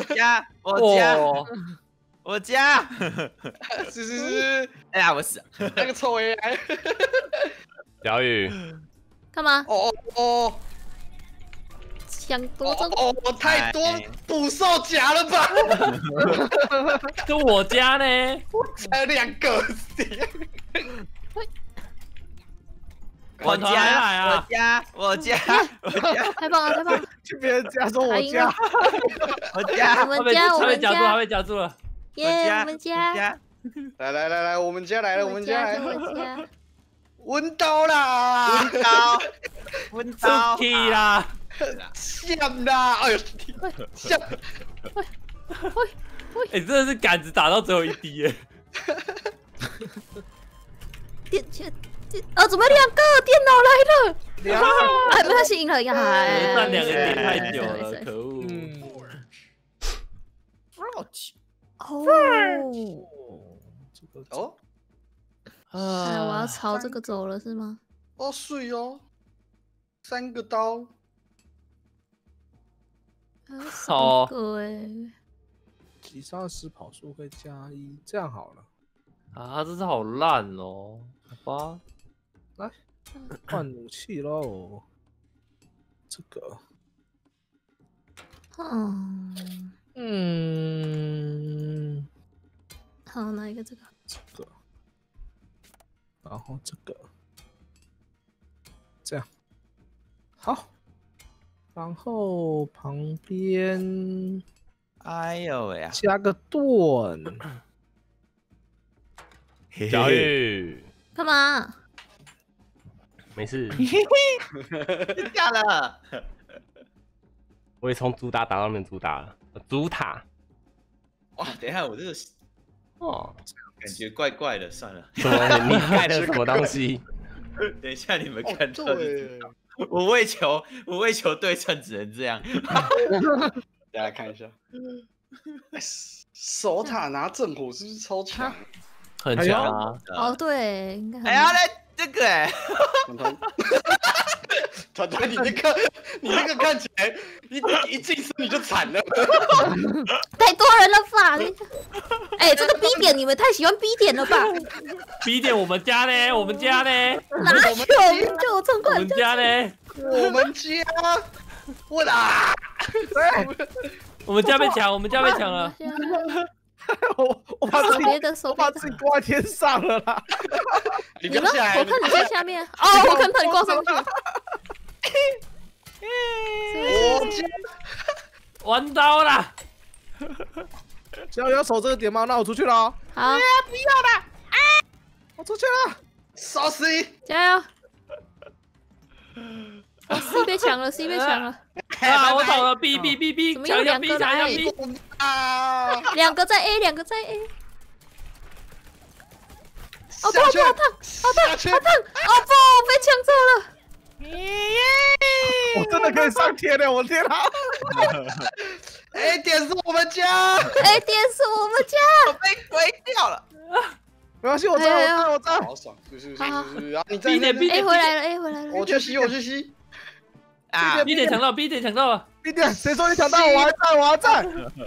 我家， 是， 哎呀，我死， 那个臭 AI。 小雨， 干嘛？ 哦。 抢夺这太多捕兽夹了吧？ 就我家呢？ 还有2个。 我家， 太棒了！ 去别人家说我家， 我们家， 他被夹住了。 耶，我们家， 来，我们家来了，温刀啦，温刀 ，Suki 啦， 香啦，哎呦，香！ 哎，真的是杆子打到最后一滴耶！ 怎么2个电脑来了？哎，没关系，赢了呀！ 站2个点太久了，可恶！ 哦， 这个哦哎，我要朝这个走了是吗？ 哦，水哦，3个刀。 好个哎， 击杀时跑速会+1，这样好了。 啊，这是好烂哦，好吧。 来换武器喽，这个。 好，哪一个这个？ 这个，然后这个，这样，好，然后旁边， 哎呦喂呀， 加个盾， 小雨， 干嘛？ 没事， 下了。 我也从主打打到那边主打了，主塔。 哇，等一下，我这个哦， 感觉怪怪的，算了。 什么？你盖的什么东西？ 等一下你们看到就知对， 道。我为求对称，只能这样。 大家看一下，守塔拿正火是不是超强？ 很强啊！ 哦，对，应该很。 哎呀，这个哎， 团团，你那个看起来，你一晋升你就惨了。 太多人了吧？哎，这个 B 点你们太喜欢 B 点了吧 B 点我们家呢？我们家呢？ 哪有？就我冲过来我们家呢？ 我们家，我打， 我们家被抢，我们家被抢了。 我把自己别的手我把自己挂在天上了啦！ 你呢？ 你不要下来， 我看你在下面。哦，我看到你挂上去。 我家完刀了！ 只要要守这个点吗？那我出去了。 好， 不要了！我出去了。 烧死你！ 加油！哦 ，C 被抢了，C 被抢了。 啊，我倒了！B， 怎么抢一下有两 B， 个来抢一下 B。 啊！ 两个在 A，两个在 A。哦， 下去， 好烫！ 下去！ 哦不，被抢走了。 我真的可以上天了！我天啊 ！A 点是我们家 A 点是我们家。 被鬼掉了。 没关系，我在。 好爽！是好啊，你在 B 点 B ，A 点回来了，A 回来了。 我去吸。 啊 B 点抢到 B 点抢到了。 B 点，谁说你抢到？我还在。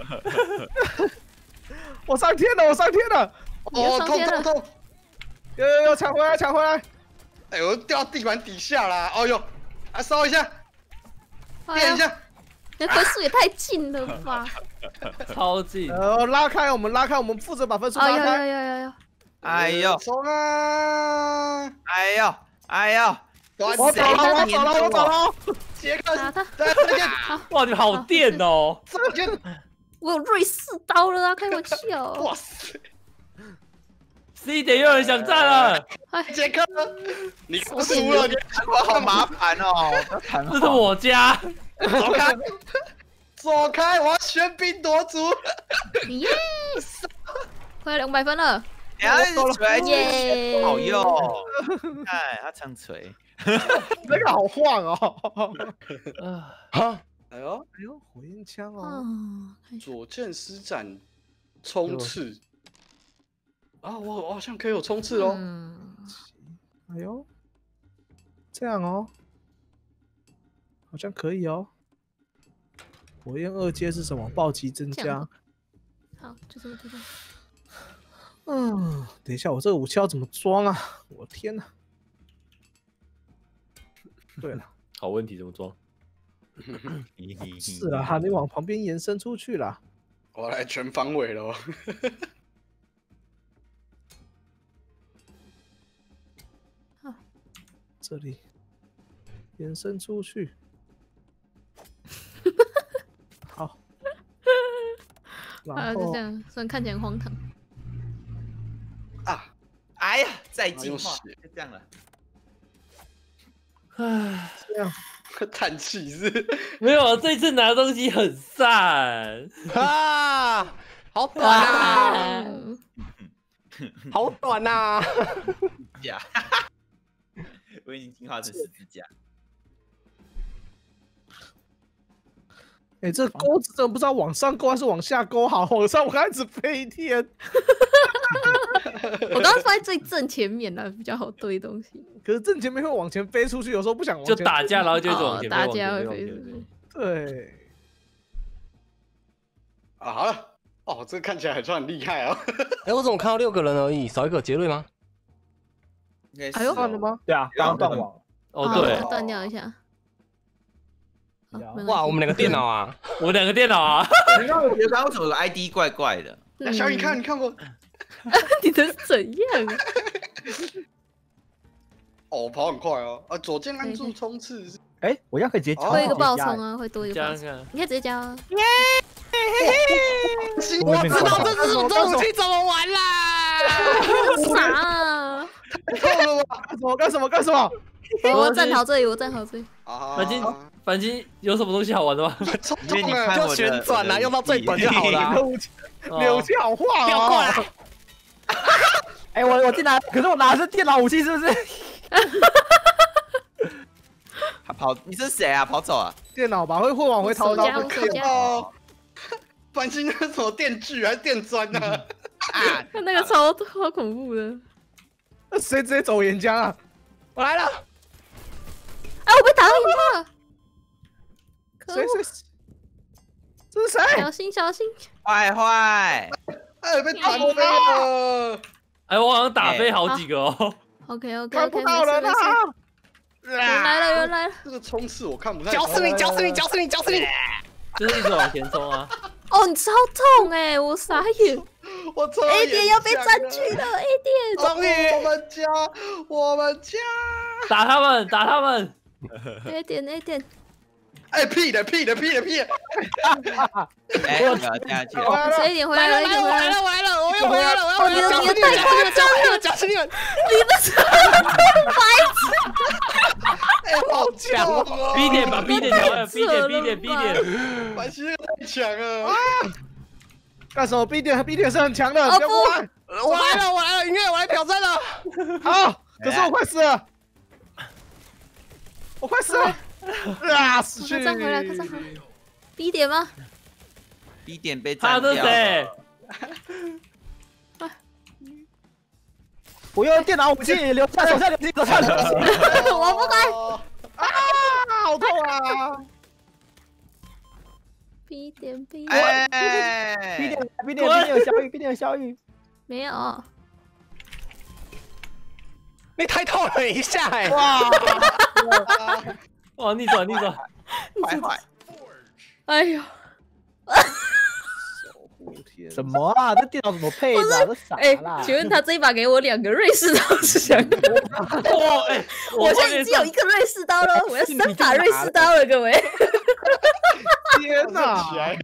我上天了！ 哦，痛！ 有，抢回来！ 哎呦，掉地板底下啦！哦呦，烧一下，电一下。 那分数也太近了吧！ 超近。 拉开，我们负责把分数拉开。 有。 哎呦， 冲啊！ 哎呦， 我走了！ 杰克， 打他！ 在这边， 哇，你好电哦！ 这边， 我有瑞士刀了啊！开玩笑。 哇塞！ C 点又有人想站了。 杰克，你输了， 我好麻烦哦。 这是我家。 走开！我要喧宾夺主。 Yes， 快200分了。 锤，好用。哎，他唱锤。 那个好晃哦！ 哎呦， 火焰枪哦！ 左键施展冲刺啊！我好像可以有冲刺哦。 哎呦，这样哦，好像可以哦。火焰2阶是什么？暴击增加。 好，就这么地方。 等一下，我这个武器要怎么装啊？我的天哪！对了， 好问题，怎么装？ 是啦，你往旁边延伸出去啦。 我来全方位了。 这里延伸出去。好。然后就这样，虽然看起来很荒唐。 啊！ 哎呀，再进化，就这样了。 唉， 这样叹气是？ 没有，这次拿的东西很散啊，好短啊，好短呐！ 呀，我已经进化成10字架。 哎，这钩子真的不知道往上钩还是往下钩好，往上我开始飞天。 我刚刚放在最正前面了，比较好堆东西。 可是正前面会往前飞出去，有时候不想往前就打架，然后就一直往前飞， 打架会飞出去。 对。 啊，好了，哦，这个看起来还算很厉害啊。 哎，我怎么看到6个人而已，少一个杰瑞吗？ 哎呦， 断了吗？ 对啊，刚刚断网。 哦，对， 断掉一下。 哇，我们2个电脑啊！ 我2个电脑啊！ 你看我觉得他为什么 ID 怪怪的？ 那小雨看，你看过？ 你的是怎样啊？ 哦，跑很快哦！啊，左键按住冲刺。 哎，我这样可以直接加。 会一个爆冲啊，会多一个爆冲。 加看， 你可以直接加啊。 我知道这武器怎么玩啦！ 傻啊！ 太痛了吧！干什么？ 我站好这里，我站好这里。 反正有什么东西好玩的吗？ 因为你看就旋转啦，用到最短就好了。 你的武器好坏哦！ 不要过来！ 哎，我进来，可是我拿的是电脑武器，是不是？ 他跑，你是谁啊？跑走啊？ 电脑吧，会往回逃到哦。繁星那什么电锯还是电钻呢？ 啊，那个超恐怖的。 那谁直接走岩浆啊？ 我来了！ 哎，我被打到眼睛了！ 谁？这是谁？ 小心！ 坏！ 哎，被弹飞了！ 哎，我好像打飞好几个哦。 OK， 看不到人啊！ 原来了！ 这个冲刺我看不太。 绞死你！ 就是一直往前冲啊！ 哦，你超痛哎，我傻眼。 我操 ！A 点要被占据了 ，A 点。 终于，我们家。 打他们 ！A 点。 哎，屁的！ 哎，我下去了。 谁一点回来了？ 我又回来了！ 哦，你的太夸张了， 绞死你们！ 你的车白痴！ 哎，好强哦 ！B 点吧，B 点调了 ，B 点。 繁星太强了！ 干什么 ？B 点是很强的，不要过来！ 我来了，音乐，我来挑战了。 好，可是我快死了，啊！死去！ 快上回来！B 点吗 ？B 点被占掉。 他是谁？ 我用电脑武器，留下留下。 我不管。 啊！好痛啊 ！B 点。 哎 ！B 点有小雨， 没有。 你太痛了一下哎！ 哇，逆转！ 坏！ 哎呦！ 什么啊？这电脑怎么配的？这傻啦！ 请问他这一把给我2个瑞士刀是想干嘛？我现在已经有1个瑞士刀了，我要3把瑞士刀了，各位！ 天哪！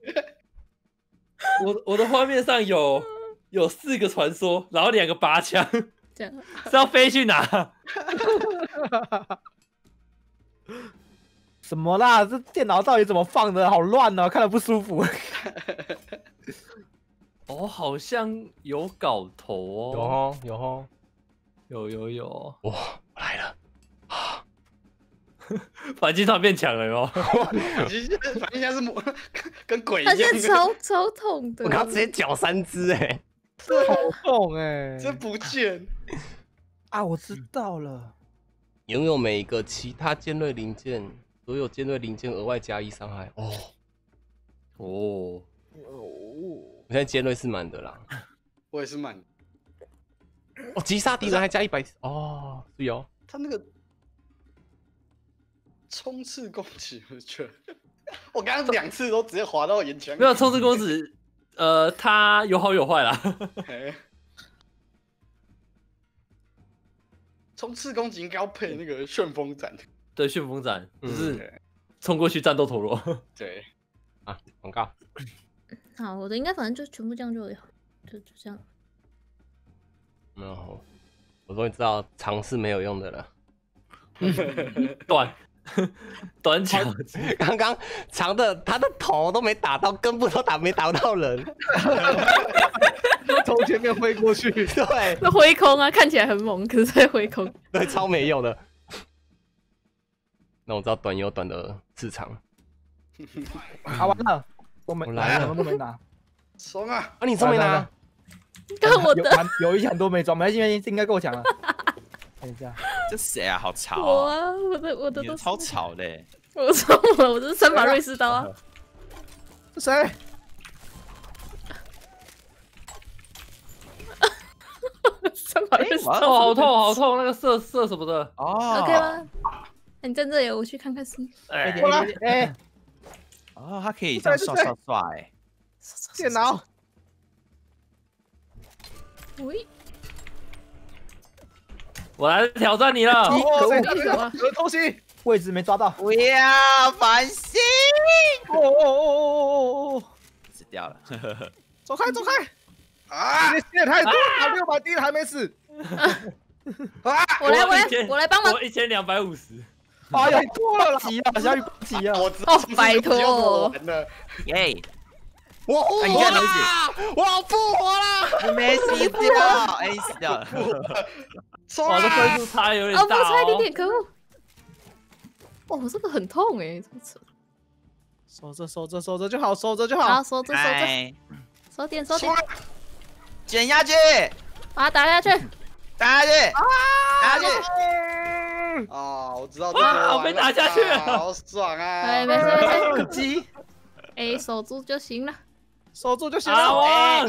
我的画面上有4个传说，然后2个拔枪， 这样是要飞去哪？ 什么啦？这电脑到底怎么放的？好乱哦，看了不舒服。 哦，好像有搞头哦。有。 哇，我来了！ 反击突然变强了哟！ 反击现在是跟鬼一样。 他现在超痛的。 我刚刚直接绞3只哎， 这好痛哎！ 这不见啊！我知道了， 拥有每一个其他尖锐零件，所有尖锐零件额外加1伤害。我现在尖锐是满的啦。 我也是满。 击杀敌人还加100。哦，是有。 他那个冲刺攻击，我觉得我刚刚2次都直接滑到眼前。 没有冲刺攻击，它有好有坏啦。 冲刺攻击应该要配那个旋风斩。 对，旋风斩就是冲过去战斗陀螺。 对啊，广告。 好，我的应该反正就全部这样就这样。 没有，我终于知道长是没有用的了。 短脚， 刚刚长的他的头都没打到，根部都没打到人， 从前面挥过去， 对， 那挥空啊，看起来很猛，可是在挥空， 对，超没用的。那我知道短有短的市场。 啊完了，都没我来了都没拿。 爽啊！ 啊，你都没拿？ 看我的， 有一很多没装，没关系，这应该够强了。看一下， 这谁啊？好吵我啊！ 啊，我的都超吵的。 我说我这是3把瑞士刀啊。 是谁？ 3把瑞士刀， 好痛好痛，那个射什么的。 哦 OK 吗？你站这里，我去看看是。 过来，哎， 哦，他可以这样刷刷刷哎。 电脑。 喂， 我来挑战你了。 有偷袭， 位置没抓到。 不要反省。 哦， 死掉了。 走开走开！啊，你血太多了，6把滴了还没死。啊！ 我来帮忙。 我1250。 哎呀，多了啦！急啊，小雨急啊！ 我知道， 拜托。 耶！ 我复活了！我复活了！ 你没死掉，哎，你死掉了。 哇，这分数差有点大哦，差一点点，可恶！哦，这个很痛哎， 守着就好，守着就好。 好，守着，收点。 卷下去， 把它打下去。 打下去，打下去。 啊，我知道这个。 我被打下去了， 好爽啊！ 哎，没事。 急， 哎，守住就行了。 守住就行阿了。 王，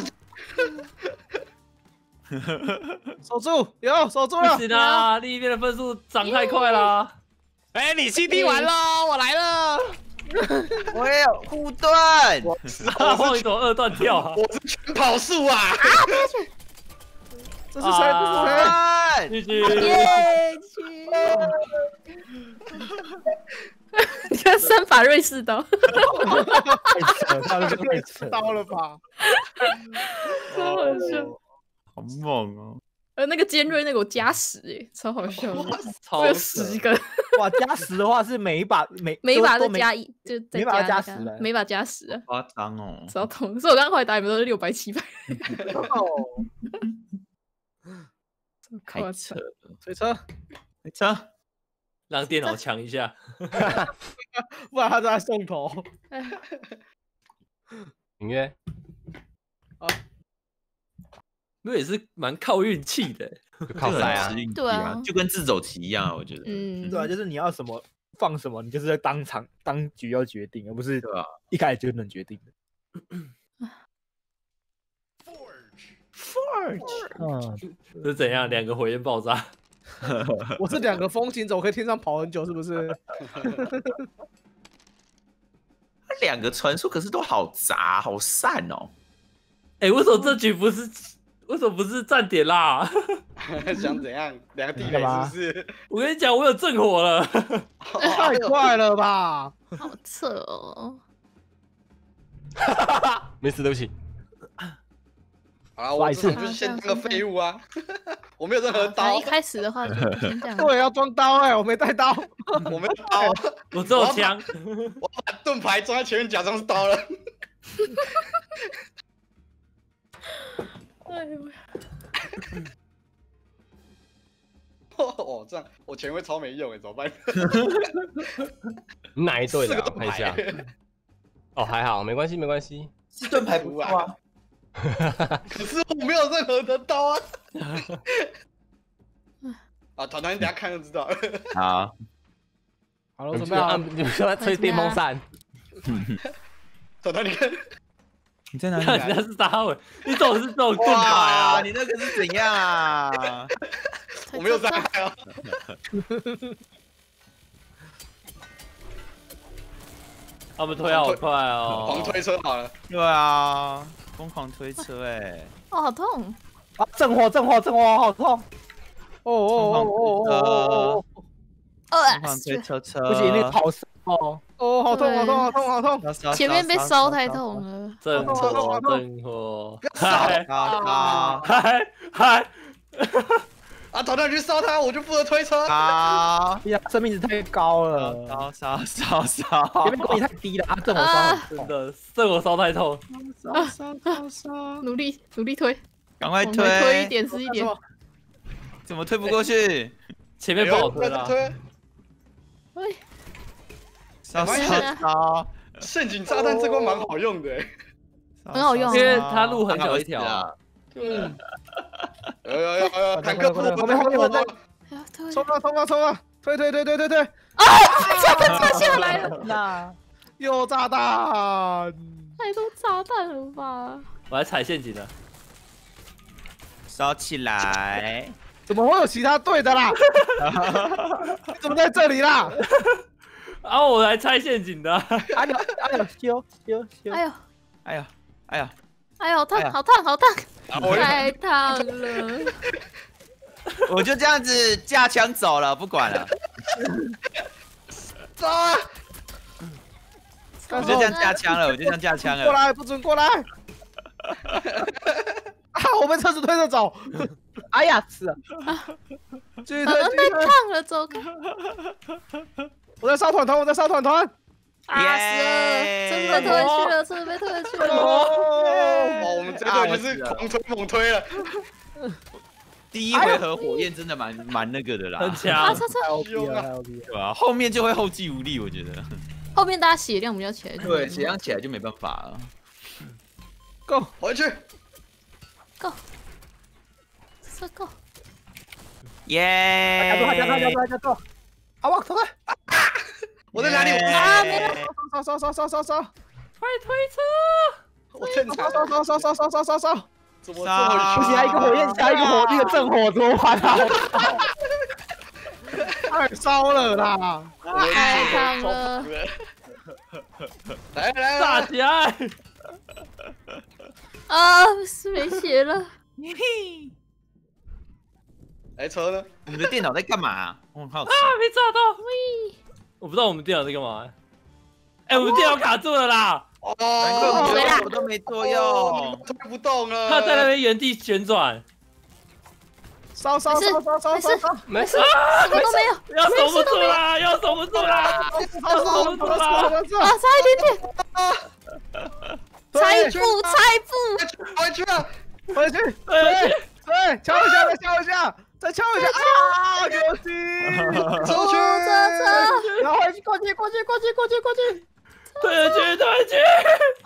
守住，有守住了不。行啊，另一边的分数涨太快了。 哎，你CD完了，我来了。 我也有护盾。 阿王，你怎么2段跳啊？ 我是全跑术啊！ 这是谁？ 继续。 耶！你看3把瑞士刀， 太扯，他这个太扯。 刀了吧？ 超好笑。 好猛哦！ 那个尖锐那个我加10哎，超好笑的，我超有10个。 哇，加10的话是每一把每一把都加1，就再每把加加 10了， 每把加10啊， 夸张哦！ 超痛。所以我刚刚后来打你们都是600、700， 太扯了， 推车， 没车。 让电脑强一下。 不然他在送头。 音乐， 那也是蛮靠运气的。 就靠塞啊。 对啊， 就跟自走棋一样，我觉得。 对啊，就是你要什么放什么，你就是在当局要决定，而不是对吧？ 一开始就能决定的。Forge， 是怎样？2个火焰爆炸。 我是2个风行走，可以天上跑很久，是不是？ 2个传说可是都好杂好散哦。 哎，为什么这局不是？为什么不是站点啦？ 想怎样？2个地雷是不是？ 我跟你讲，我有正火了。 太快了吧！ 好扯哦。 没事，对不起。 啊，我这就是先当个废物啊！我没有任何刀。 一开始的话就先这样。 对，要装刀哎，我没带刀， 我没刀， 我只有枪。 我把盾牌装在前面，假装是刀了。 哎呦！ 哦，这样我钱会超没用哎，怎么办？ 哪一队的？我看一下。哦，还好，没关系，没关系。 是盾牌不错啊。 可是我没有任何的刀啊！啊，团团，你等下看就知道了。 好， 好了，准备好。 你们说吹电风扇。 团团，你看， 你在哪里？ 那是打尾，你总是这种盾牌啊！ 你那个是怎样啊？ 我没有伤害啊。 他们推好快哦， 狂推车好了。 对啊，疯狂推车哎！ 哦，好痛！ 啊，正火，好痛！ 哦，疯狂推车， 不行，那跑哦， 好痛！ 前面被烧太痛了。 正火，嗨！ 啊，团团去烧他，我就负责推车。 好， 呀，生命值太高了， 烧！ 前面功率太低了啊，正火烧， 真的正火烧太痛。 烧！ 努力推， 赶快推一点是一点。 怎么推不过去？ 前面不好推啦。 推！ 烧！ 陷阱炸弹这关蛮好用的， 很好用， 因为它路很小一条啊。 嗯，坦克后面， 冲啊冲啊冲啊！推！ 啊！炸下来了， 那有炸弹！ 太多炸弹了吧？ 我来踩陷阱了， 烧起来！ 怎么会有其他队的啦？你怎么在这里啦？ 啊，我来拆陷阱的。 哎呦，修！ 哎呦，烫，好烫，太烫了！ 我就这样子架枪走了，不管了。 走啊！ 我就这样架枪了， 过来，不准过来！啊，我被车子推着走。 哎呀，是啊， 继续推， 太烫了，走开！ 我在烧团团。 啊，死了，真的被推回去了，真的被推回去了。 哦，我们这队就是狂推猛推了。 第一回合火焰真的蛮那个的啦， 很强， 太 OP 了， 对吧？后面就会后继无力，我觉得。 后面大家血量比较起来， 对，血量起来就没办法了。 Go 回去 ，Go， 耶！ 加多，好吧，走开！ 我在哪里？ 啊，没了！ 烧！ 快推车！ 我正常。 烧！ 怎么这么不行，还一个火焰，加一个火，那个正火怎么办啊？ 太烧了啦！ 太烫了！ 来， 炸起来！ 啊，是没血了。 来车呢？ 我们的电脑在干嘛？哦，好。 啊，没炸到！我不知道我们电脑在干嘛。哎，我们电脑卡住了啦！ 哦， 难怪我都没作用， 推不动了。 它在那边原地旋转。 烧！ 没事，什么都没有， 要守不住啦！要守不住啦！ 啊，差一点点，差一步， 回去了， 回去，对，敲一下，再敲一下啊！可惜， 出去， 然后过去， 退回去！ 啊！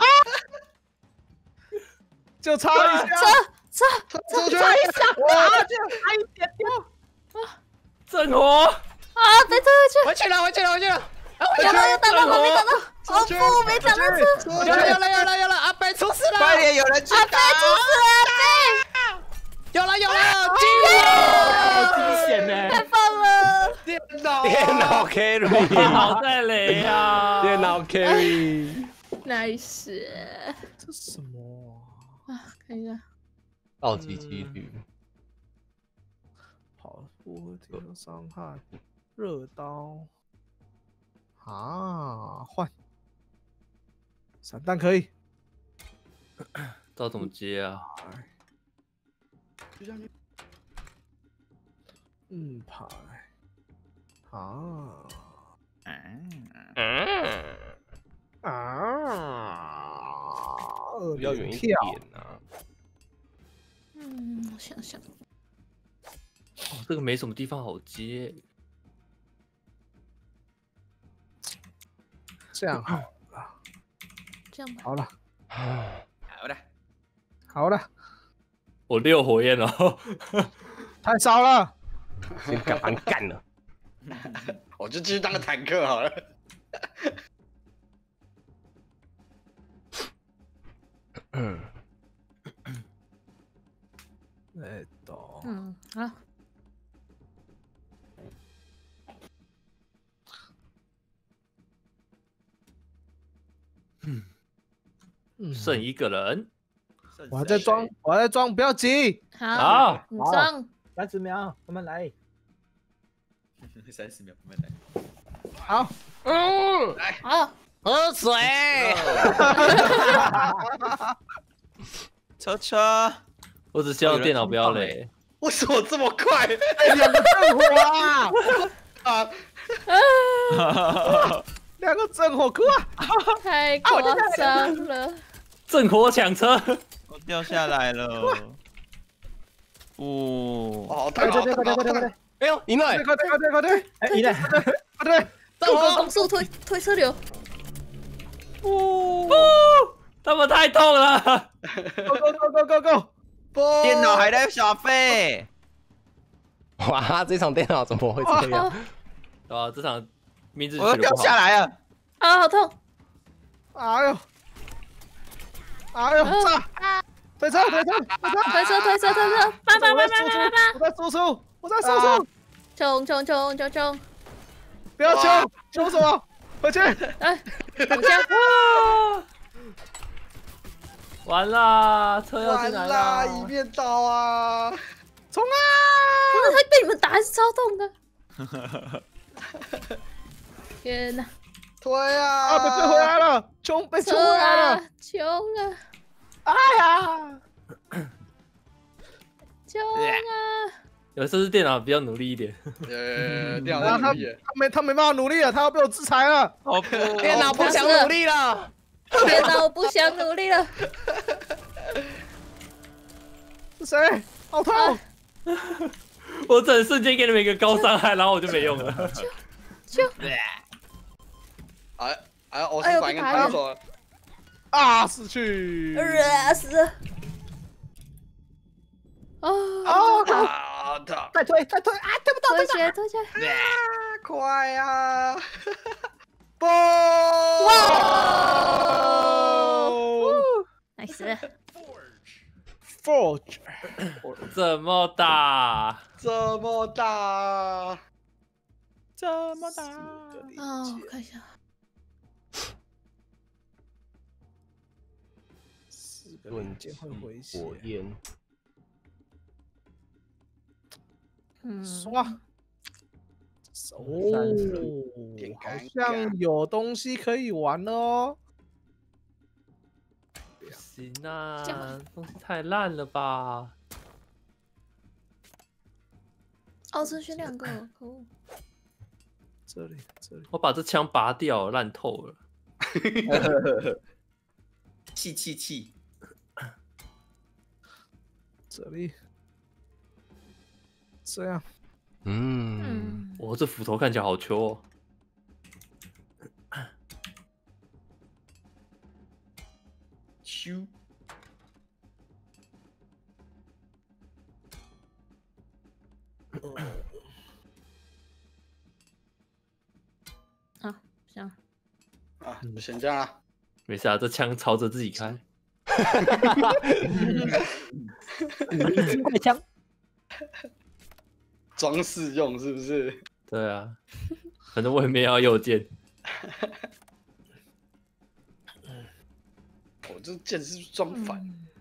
就差一下， 出去， 差一下，哇，这样差一点点。 正火啊，被推回去， 回去了。 有打到，没打到，哦不，没打到车， 有了，阿贝出事了！ 快点，有人去阿贝出事了， 有了， 好惊险呢！ 太棒了！ 电脑 carry， 好在雷啊！ 电脑 carry， nice， 这什么啊？看一下， 暴击几率， 跑步提升伤害，热刀啊，换散弹可以， 不知道怎么接啊？ 牌啊比较远一点啊。 我想想， 哦，这个没什么地方好接。 这样好了， 这样吧， 好了， 好了， 我6火焰了， 太少了， 先干了。 我就继续当个坦克好了。 好。 剩一个人。 我还在装，不要急。 好，你装。 30秒，慢慢来。 30秒，慢慢来。 好， 来， 好， 喝水。 车， 我只希望电脑不要累。 为什么这么快 ？2个正火啊！ 啊 ！2个正火，哭啊！ 太夸张了！ 正火抢车， 我掉下来了。 哦， 对！ 哎呦，赢了！ 快对！ 哎，赢了！ 对！ 各个攻速推车流。 不，他们太痛了。 Go！ 电脑还在耍废。 哇，这场电脑怎么会这样？ 啊，这场名字我要掉下来了。 啊，好痛！ 哎呦！炸！推车！ 推车！爸！ 我在输出！ 冲！ 不要冲什么？回去！ 哎，我先。 完啦，车要进来啦！ 一面倒啊！ 冲啊！ 真的被你们打还是超痛的。天哪！ 推啊！ 被推回来了，被冲回来了！ 冲啊！ 哎呀！ 冲啊！ 有时候是电脑比较努力一点。 电脑在努力。 他没办法努力了，他要被我制裁了。 电脑不想努力了。 电脑我不想努力了。 是谁？好痛！ 我整瞬间给你们一个高伤害，然后我就没用了。 我是反应太爽了。 啊！死去！ 死了！ 再推！啊！推不到！ 推起来！ 快呀！不！ 哇！nice！ Forge， 这么大！ 哦，我看一下。 盾剑会回火焰。 刷。好像有东西可以玩哦。 不行啊，东西太烂了吧！ 哦，只选2个，可恶！ 这里， 我把这枪拔掉，烂透了。 气！ 这里，这样。 我这斧头看起来好球哦。 咻！ 行。 就先这样啊。 没事啊，这枪朝着自己开。 快枪！ 装饰用是不是？ 对啊，反正我也没要右键。 我这剑是装反，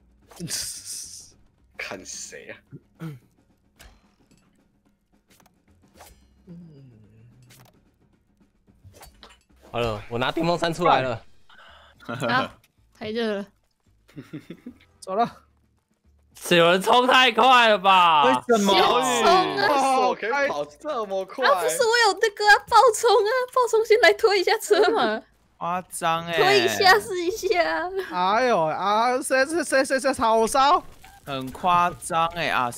看谁啊？ 好了，我拿电风扇出来了。 好，太热了。 走了。 有人冲太快了吧？ 为什么？ 我可以跑这么快？ 啊，不是我有那个爆冲啊！爆冲先来推一下车嘛。 夸张哎！ 推一下试一下。 哎呦啊！谁好烧？ 很夸张哎啊！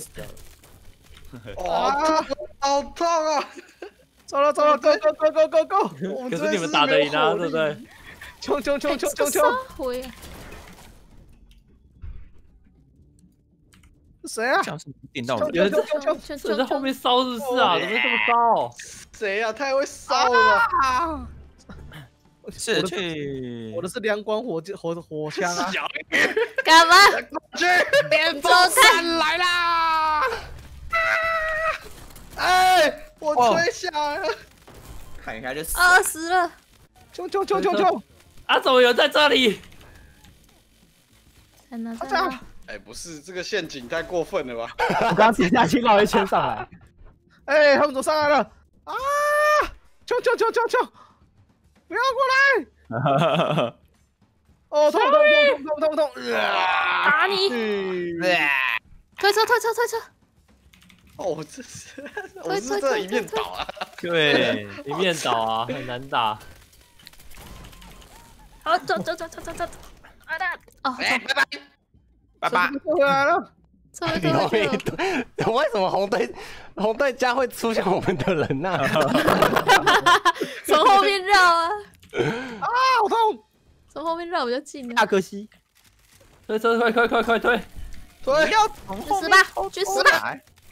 哇，好痛啊！ 走了，go！ 可是你们打得赢啊，对不对？ 冲！谁啊？ 电到人！ 有人在后面烧是不是啊？怎么这么烧？ 谁啊？太会烧了！ 是去， 我的是两管火枪啊！ 干嘛？ 去电风扇来啦！哎，我吹下来了， 看一下就死了！ 冲！ 啊，怎么有人在这里？ 在哪？ 哎，不是这个陷阱太过分了吧？ 我刚潜下去绕一圈上来。 哎，他们走上来了！啊！冲！不要过来！哦，痛！ 打你！推车！ 哦，我是这一面倒啊！ 对，一面倒啊，很难打。 好，走！哦， 拜拜！ 回来了！ 为什么红队家会出现我们的人呢？ 从后面绕啊！ 啊，好痛！ 从后面绕比较近啊。 大可惜， 推，快推！ 对， 要去死吧，去死吧！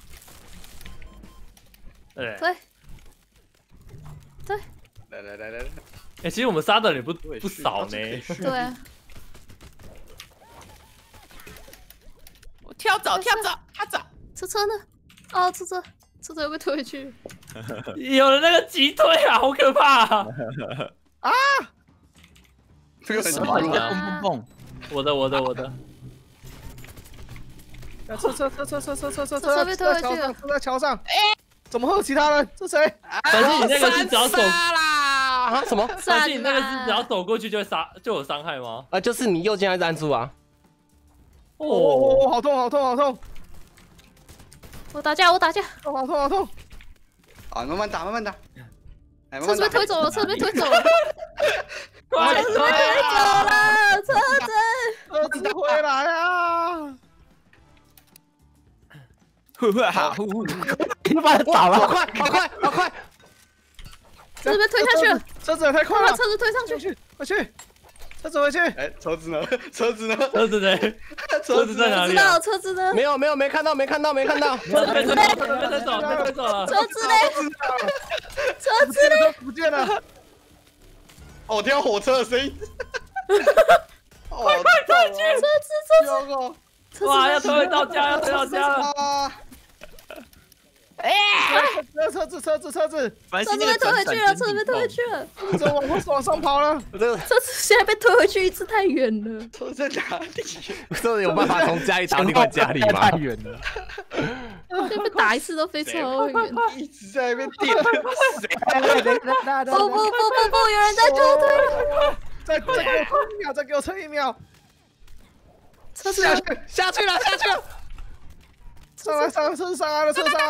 对， 来， 哎，其实我们杀的人不少呢。 对啊。 我跳蚤， 车呢？哦，车又被推回去。 有了那个急推啊，好可怕啊！ 这个什么？你在蹦， 我的。 车被推回去了， 车在桥上。怎么会有其他人？是谁？ 反正你那个是只要走啊什么？ 反正你那个是只要走过去就有伤害吗？ 就是你右键还是按住啊？ 哦，好痛！ 我打架！ 好痛！ 啊，慢慢打。 车子被推走了， 快推！ 车子回来啊！ 你把他打了， 好快！ 车子被推下去了， 车子也太快了， 把车子推上去， 快去！车子回去。 哎，车子呢？ 车子在哪里？ 车子呢？ 没有，没看到。 车子被推走了。 车子嘞？ 不见了。 哦，听到火车的声音。 快去！ 车子！ 哇，要推到家了！ 车子！ 车子被推回去了， 怎么往上跑了？ 车子现在被推回去一次太远了。 车在哪里？ 这有办法从家里打到另外家里吗？ 太远了， 就被打一次都飞超远。 一直在那边电。 不，有人在倒退了。 再给我撑一秒！ 车子下去了！ 上来了！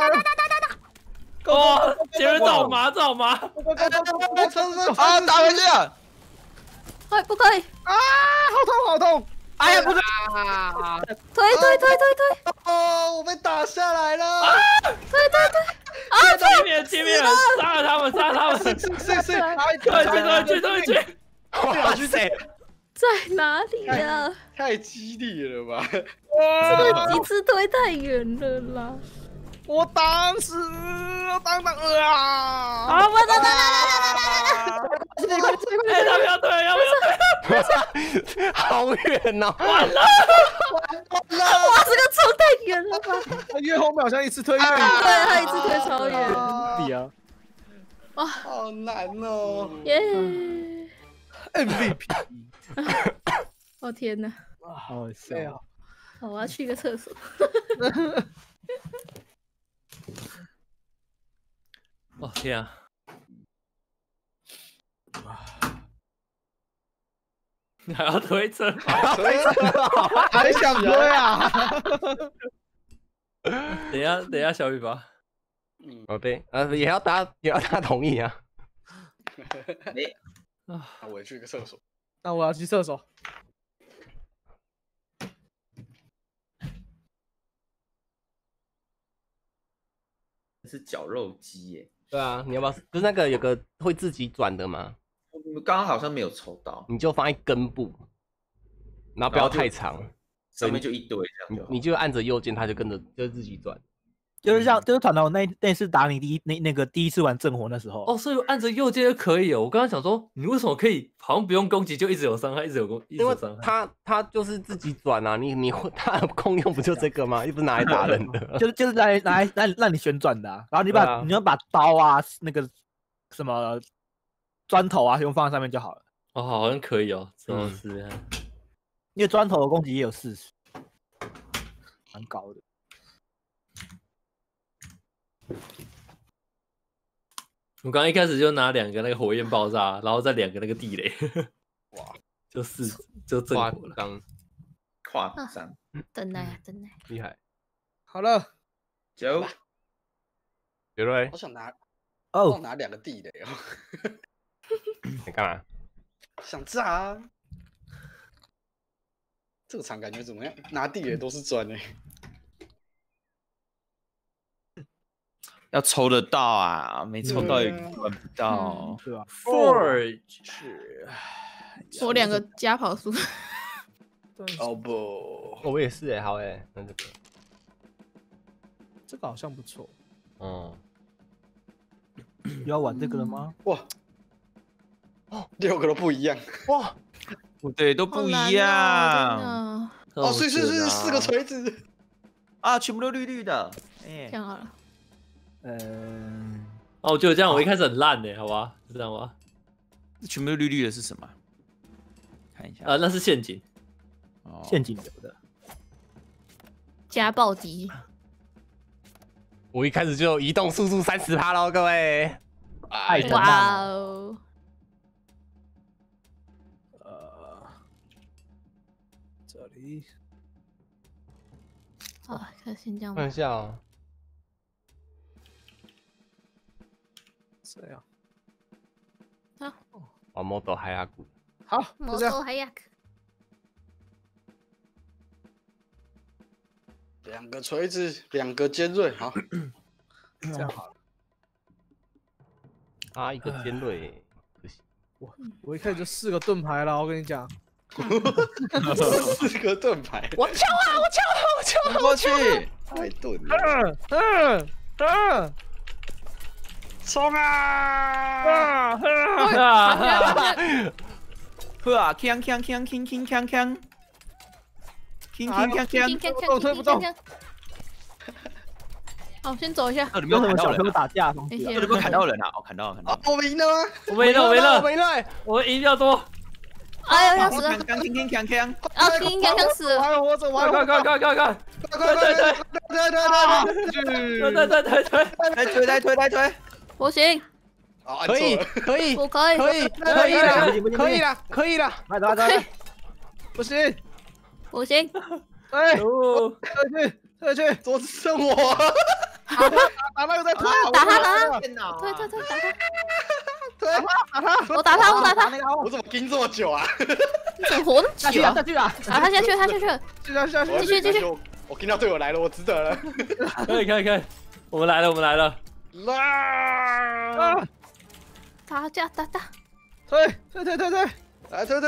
哦，前面找马！ 车子啊，打回去了！ 快不可以！ 啊，好痛！ 哎呀，不是， 推！ 哦，我被打下来了！ 推！ 前面，杀了他们！ 是， 去！ 哇塞， 在哪里呀？ 太激烈了吧！ 这个几次推太远了啦！ 我挡死！啊！ 啊！我来！ 哎，要不要推？ 好远哦！ 完了！ 哇，这个冲太远了吧！ 越后面好像一次推越远， 对，他一次推超远。 地啊！ 哇， 好难哦！ 耶 ！MVP！ 哦天哪！ 好笑啊！ 好，我要去一个厕所。 哦天啊！你还要推车？ 还想推啊？ 等一下，小雨吧。 哦对，也要他同意啊。 那我也去个厕所。 那我要去厕所。 是绞肉机耶。 对啊，你要不要？不是那个有个会自己转的吗？ 刚刚好像没有抽到， 你就放在根部，然后不要太长， 上面就一堆这样。 你就按着右键，它就跟着就自己转。 就是团团那次打你第一次玩正火那时候。 哦，所以按着右键就可以哦。我刚刚想说，你为什么可以好像不用攻击就一直有伤害，一直有伤害？ 他就是自己转啊，他的功用不就这个吗？又不是拿来打人的， 就是来让你旋转的啊。然后你要把刀啊那个什么砖头啊用放在上面就好了。 哦，好像可以哦，真是。 因为砖头的攻击也有40，蛮高的。 我刚刚一开始就拿2个那个火焰爆炸，然后再2个那个地雷， 哇， 就正火了， 夸张， 等来， 厉害。 好了， 走， 刘瑞， 我想拿2个地雷哦。 你干嘛？ 想炸啊！这个场感觉怎么样？拿地雷都是砖欸。 要抽得到啊，没抽到也玩不到， 是吧 ？Forge 是， 我2个加跑速。 哦不， 我也是哎，好哎，那这个好像不错。 要玩这个了吗？ 哇，6个都不一样。 哇， 对，都不一样。 哦，所以是4个锤子啊，全部都绿绿的。 这样好了。 哦，我觉得这样我一开始很烂的，好吧？是这样吗？ 全部都绿绿的是什么？看一下。 那是陷阱。 陷阱流的。 加暴击。 我一开始就移动速度30%喽，各位。 哇哦！ 这里。 啊，先这样。 看一下哦。 这样。 好。 哇，摩托海亚古。 好， 摩托海亚古。 2个锤子，2个尖锐，好， 这样好了。 啊，一个尖锐，可惜。 我一开始就4个盾牌了，我跟你讲。 4个盾牌， 我敲啊！ 过去， 太盾了。冲啊！ 呵，锵锵锵锵锵锵锵。 推不动。 好，先走一下。 你没有砍到人打架， 你有没有砍到人啊？我砍到了。 我们赢了吗？ 我们赢了，我们赢比较多。 哎呀，要死了！ 锵！ 啊，锵死了！ 我走， 快！对！推！ 不行。 可以， 不可以， 可以了， 来，不行， 哎， 退去，左只剩我，打那个在推， 打他，推，我打他， 我怎么盯这么久啊？ 你怎么活那么久啊？ 下去了， 他下去了，继续， 我听到队友来了，我值得了。 可以，我们来了， 打， 推， 来推，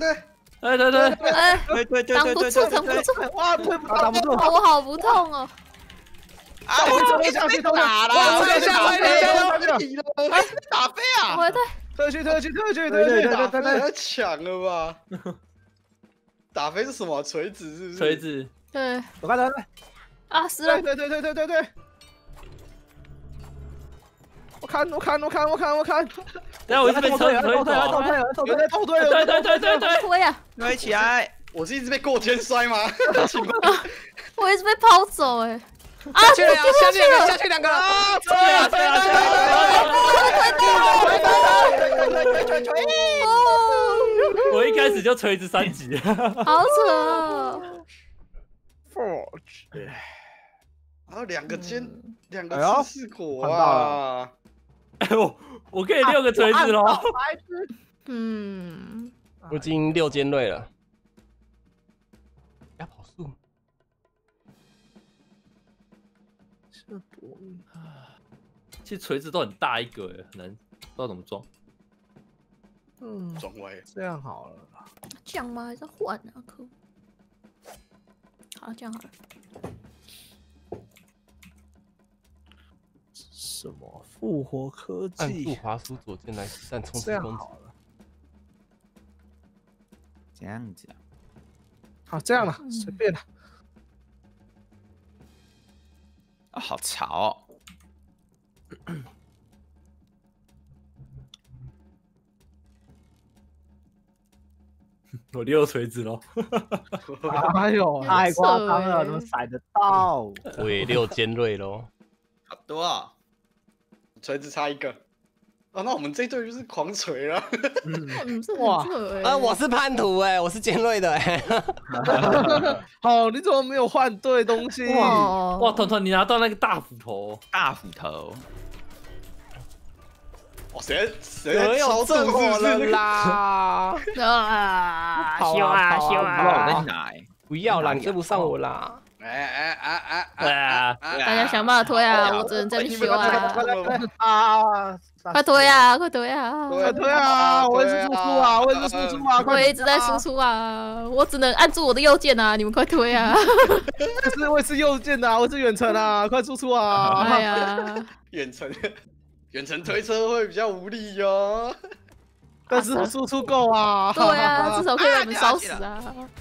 挡不住， 哇，推不挡不住， 我好不痛哦。 啊！我怎么下去打了？打飞啊！ 我退去， 太强了吧！打飞是什么？锤子是不是？ 锤子。 对。 我看到了。 啊，死了！ 对。我看。 然后我一直被推， 倒退， 对，推啊！ 推起来！ 我是一直被过肩摔吗？ 我一直被抛走哎！啊， 下去2个啊！ 我一开始就锤子3级， 好扯。 Forge， 然后2个尖，2个刺果啊！ 哎我可以6个锤子喽。 我已经6尖锐了。要跑速。 其实锤子都很大一个哎，很难，不知道怎么装。 装位这样好了。 这样吗？还是换啊？可恶。好，这样好了。 什么复活科技？ 按住滑鼠左键来实战冲刺攻击。 这样子啊。 好，这样了，随便了。 啊，好潮哦！ 我6锤子喽！ 哎呦， 太夸张了，怎么闪得到？ 我也6尖锐喽。 好多啊！ 锤子差1个。啊，那我们这队就是狂锤了。 哇！ 我是叛徒哎，我是尖锐的哎。 好，你怎么没有换对东西？ 哇，团你拿到那个大斧头。 哇，谁在操纵是不是啦？ 修啊！ 我在哪？ 不要啦，你跟不上我啦！ 大家想办法推啊！我只能在那修啊！ 快推啊！快推啊！ 快推啊！我也是输出啊！我也是输出啊！ 我一直在输出啊！我只能按住我的右键啊！你们快推啊！ 我也是右键的啊！我是远程啊！快输出啊！ 哎呀， 远程推车会比较无力哟。 但是输出够啊！ 对啊，至少可以让你们烧死啊！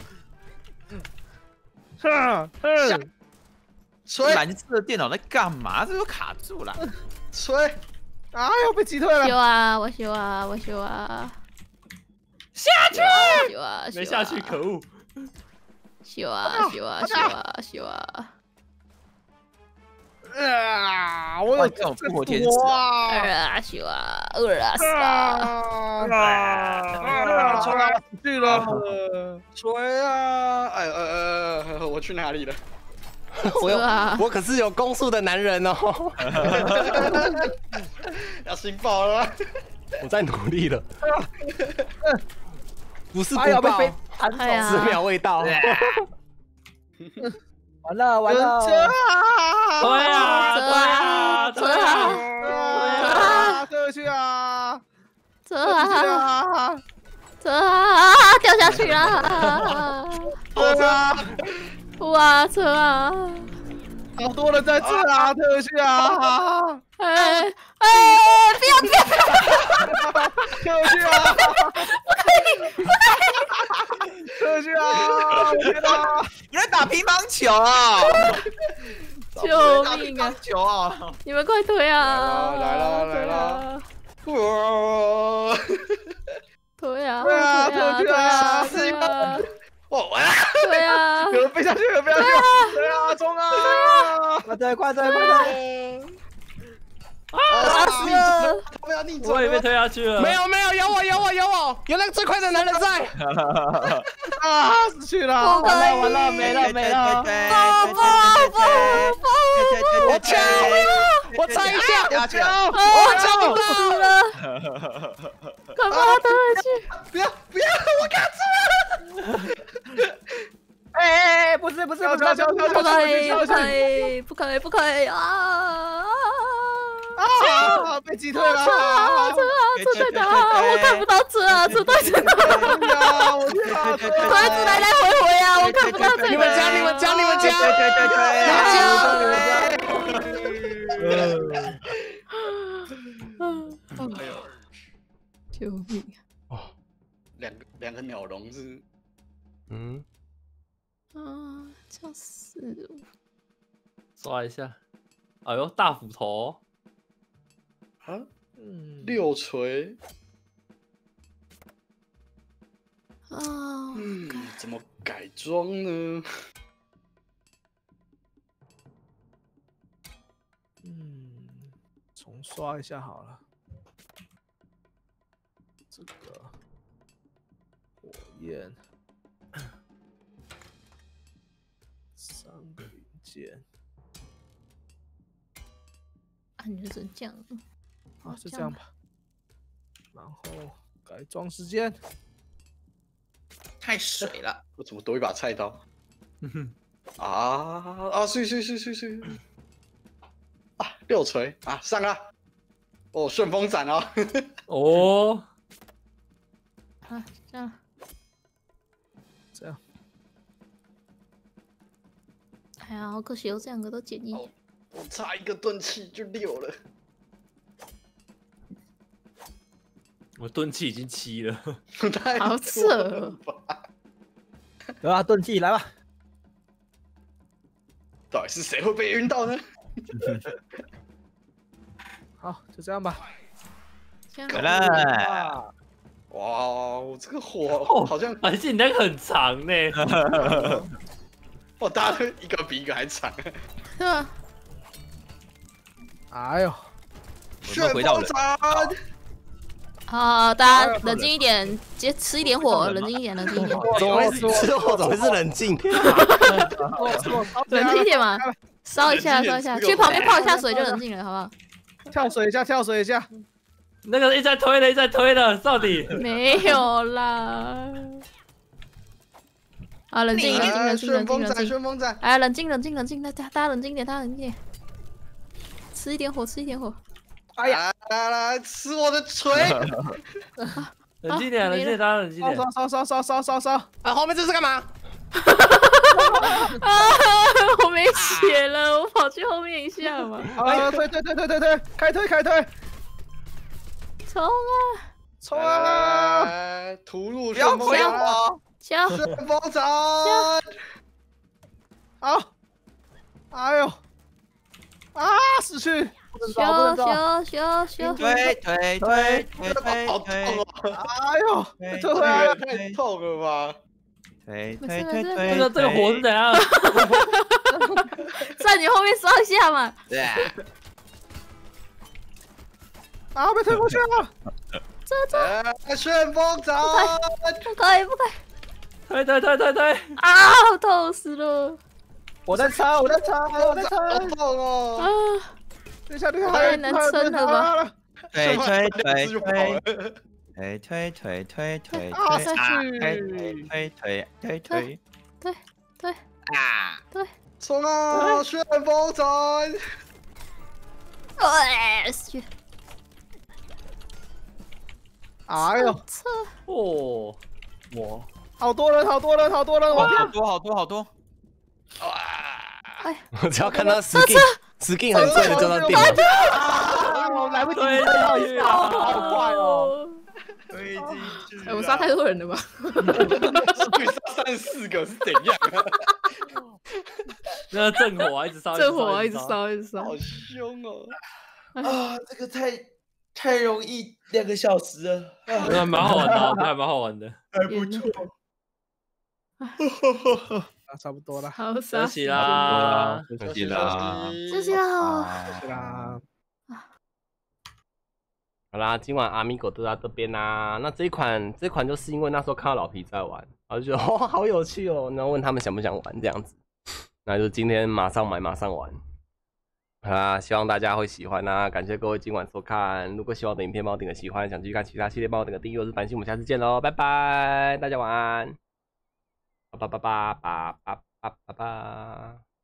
吹蓝色的电脑在干嘛？这又卡住了。 吹！ 哎呦，被击退了！ 修啊！我修啊！我修啊！ 下去！ 修啊！ 没下去，可恶！ 修啊！修啊！修啊！修啊！ 我有这种复活天使啊！ 修啊！死啊！ 冲啊！去了！ 吹啊！我去哪里了？ 我可是有攻速的男人哦。 要新爆了！ 我在努力了。不是不被爆 10 秒未到。 完了！ 车啊！ 车啊！ 车去啊！ 车啊！掉下去了！哇，车啊！ 好多人在这啊！特去啊！ 不要！ 特去啊！特去啊！我天哪！ 你在打乒乓球啊！ 救命啊！ 球啊！ 你们快推啊！ 来了！哇！ 推啊！ 对啊！ 完了！ 对啊！ 有人飞下去，对啊！冲啊！ 快推！ 死了！ 不要逆转！ 我也被推下去了。 没有，有我，有那个最快的男人在。 死去了！ 完了，没了！ 我抢！我踩一下！ 我抢不到了！快把他推下去！ 不要！我卡住了！ 不是， 不可以啊！ 被击退了！ 车在哪？我看不到车啊！车在哪？ 我天哪！ 车一直来回啊！我看不到车。 你们家！ 救命！ 哦，两个鸟笼是， 这样是刷一下，哎呦，大斧头啊，6锤，怎么改装呢？ 重刷一下好了。这个火焰3个零件， 你就是这样。 好，就这样吧。然后改装时间。 太水了！ 我怎么多一把菜刀？碎啊！6锤啊，上啊！哦，顺风斩哦！ 哦， 这样。 哎呀，好可惜，我这2个都减1。 我差1个钝器就6了。 我钝器已经7了， 好扯！ 有啊，钝器来吧。 到底是谁会被晕到呢？ 好，就这样吧。 可乐， 哇，我这个火好像， 而且你那个很长呢。 哇，大家都一个比一个还长。 对吧？ 哎呦， 旋风斩！ 好，大家冷静一点，吃一点火，冷静一点。 怎么会是冷静？ 冷静一点嘛，烧一下，去旁边泡一下水就冷静了，好不好？ 跳水一下。 那个一直在推的，到底没有啦。啊，冷静， 旋风斩！ 哎，冷静，大家冷静一点，吃一点火。 哎呀， 来吃我的锤！ 冷静点，冷静点，大家冷静点。 烧！ 啊，后面这是干嘛？ 我没血了，我跑去后面一下嘛。 退，开退！ 冲啊！ 冲啊！ 屠戮不要旋风推斩！ 我！ 旋风斩！ 好！哎呦！啊！死去！ 修！ 推！ 好痛哦！ 哎呦！退回来了！ 太痛了吧！ 推！ 这个火是怎样？ 在你后面烧一下嘛。 对。 啊！被推过去了！ 旋风斩！ 不可以！ 推！ 啊！痛死了！ 我在擦！ 好痛哦！ 啊！ 等一下， 太难撑了吧？ 推！ 啊！下去！推！ 啊！ 冲啊！旋风斩！ 死去！ 哎呦！ 哦， 哇！好多人！ 好多！ 哎， 我只要看到 skin 很贵的就到定了。 我来不及推到进去好快哦！ 推进去！ 我杀太多人了吧？ 对，杀34个是怎样啊？ 那正火一直烧， 一直烧。 好凶哦！ 啊，这个太容易2个小时了， 还蛮好玩的，还蛮好玩的， 还不错。 差不多了， 好， 休息啦， 休息啦。好啦，今晚阿米狗都在这边啦。那这一款就是因为那时候看到老皮在玩，然后就觉得哦好有趣哦，然后问他们想不想玩这样子，那就今天马上买马上玩。好啦，希望大家会喜欢啦，感谢各位今晚收看。如果喜欢我的影片，帮我点个喜欢，想继续看其他系列，帮我点个订阅。我是繁星，我们下次见喽，拜拜，大家晚安。拜拜。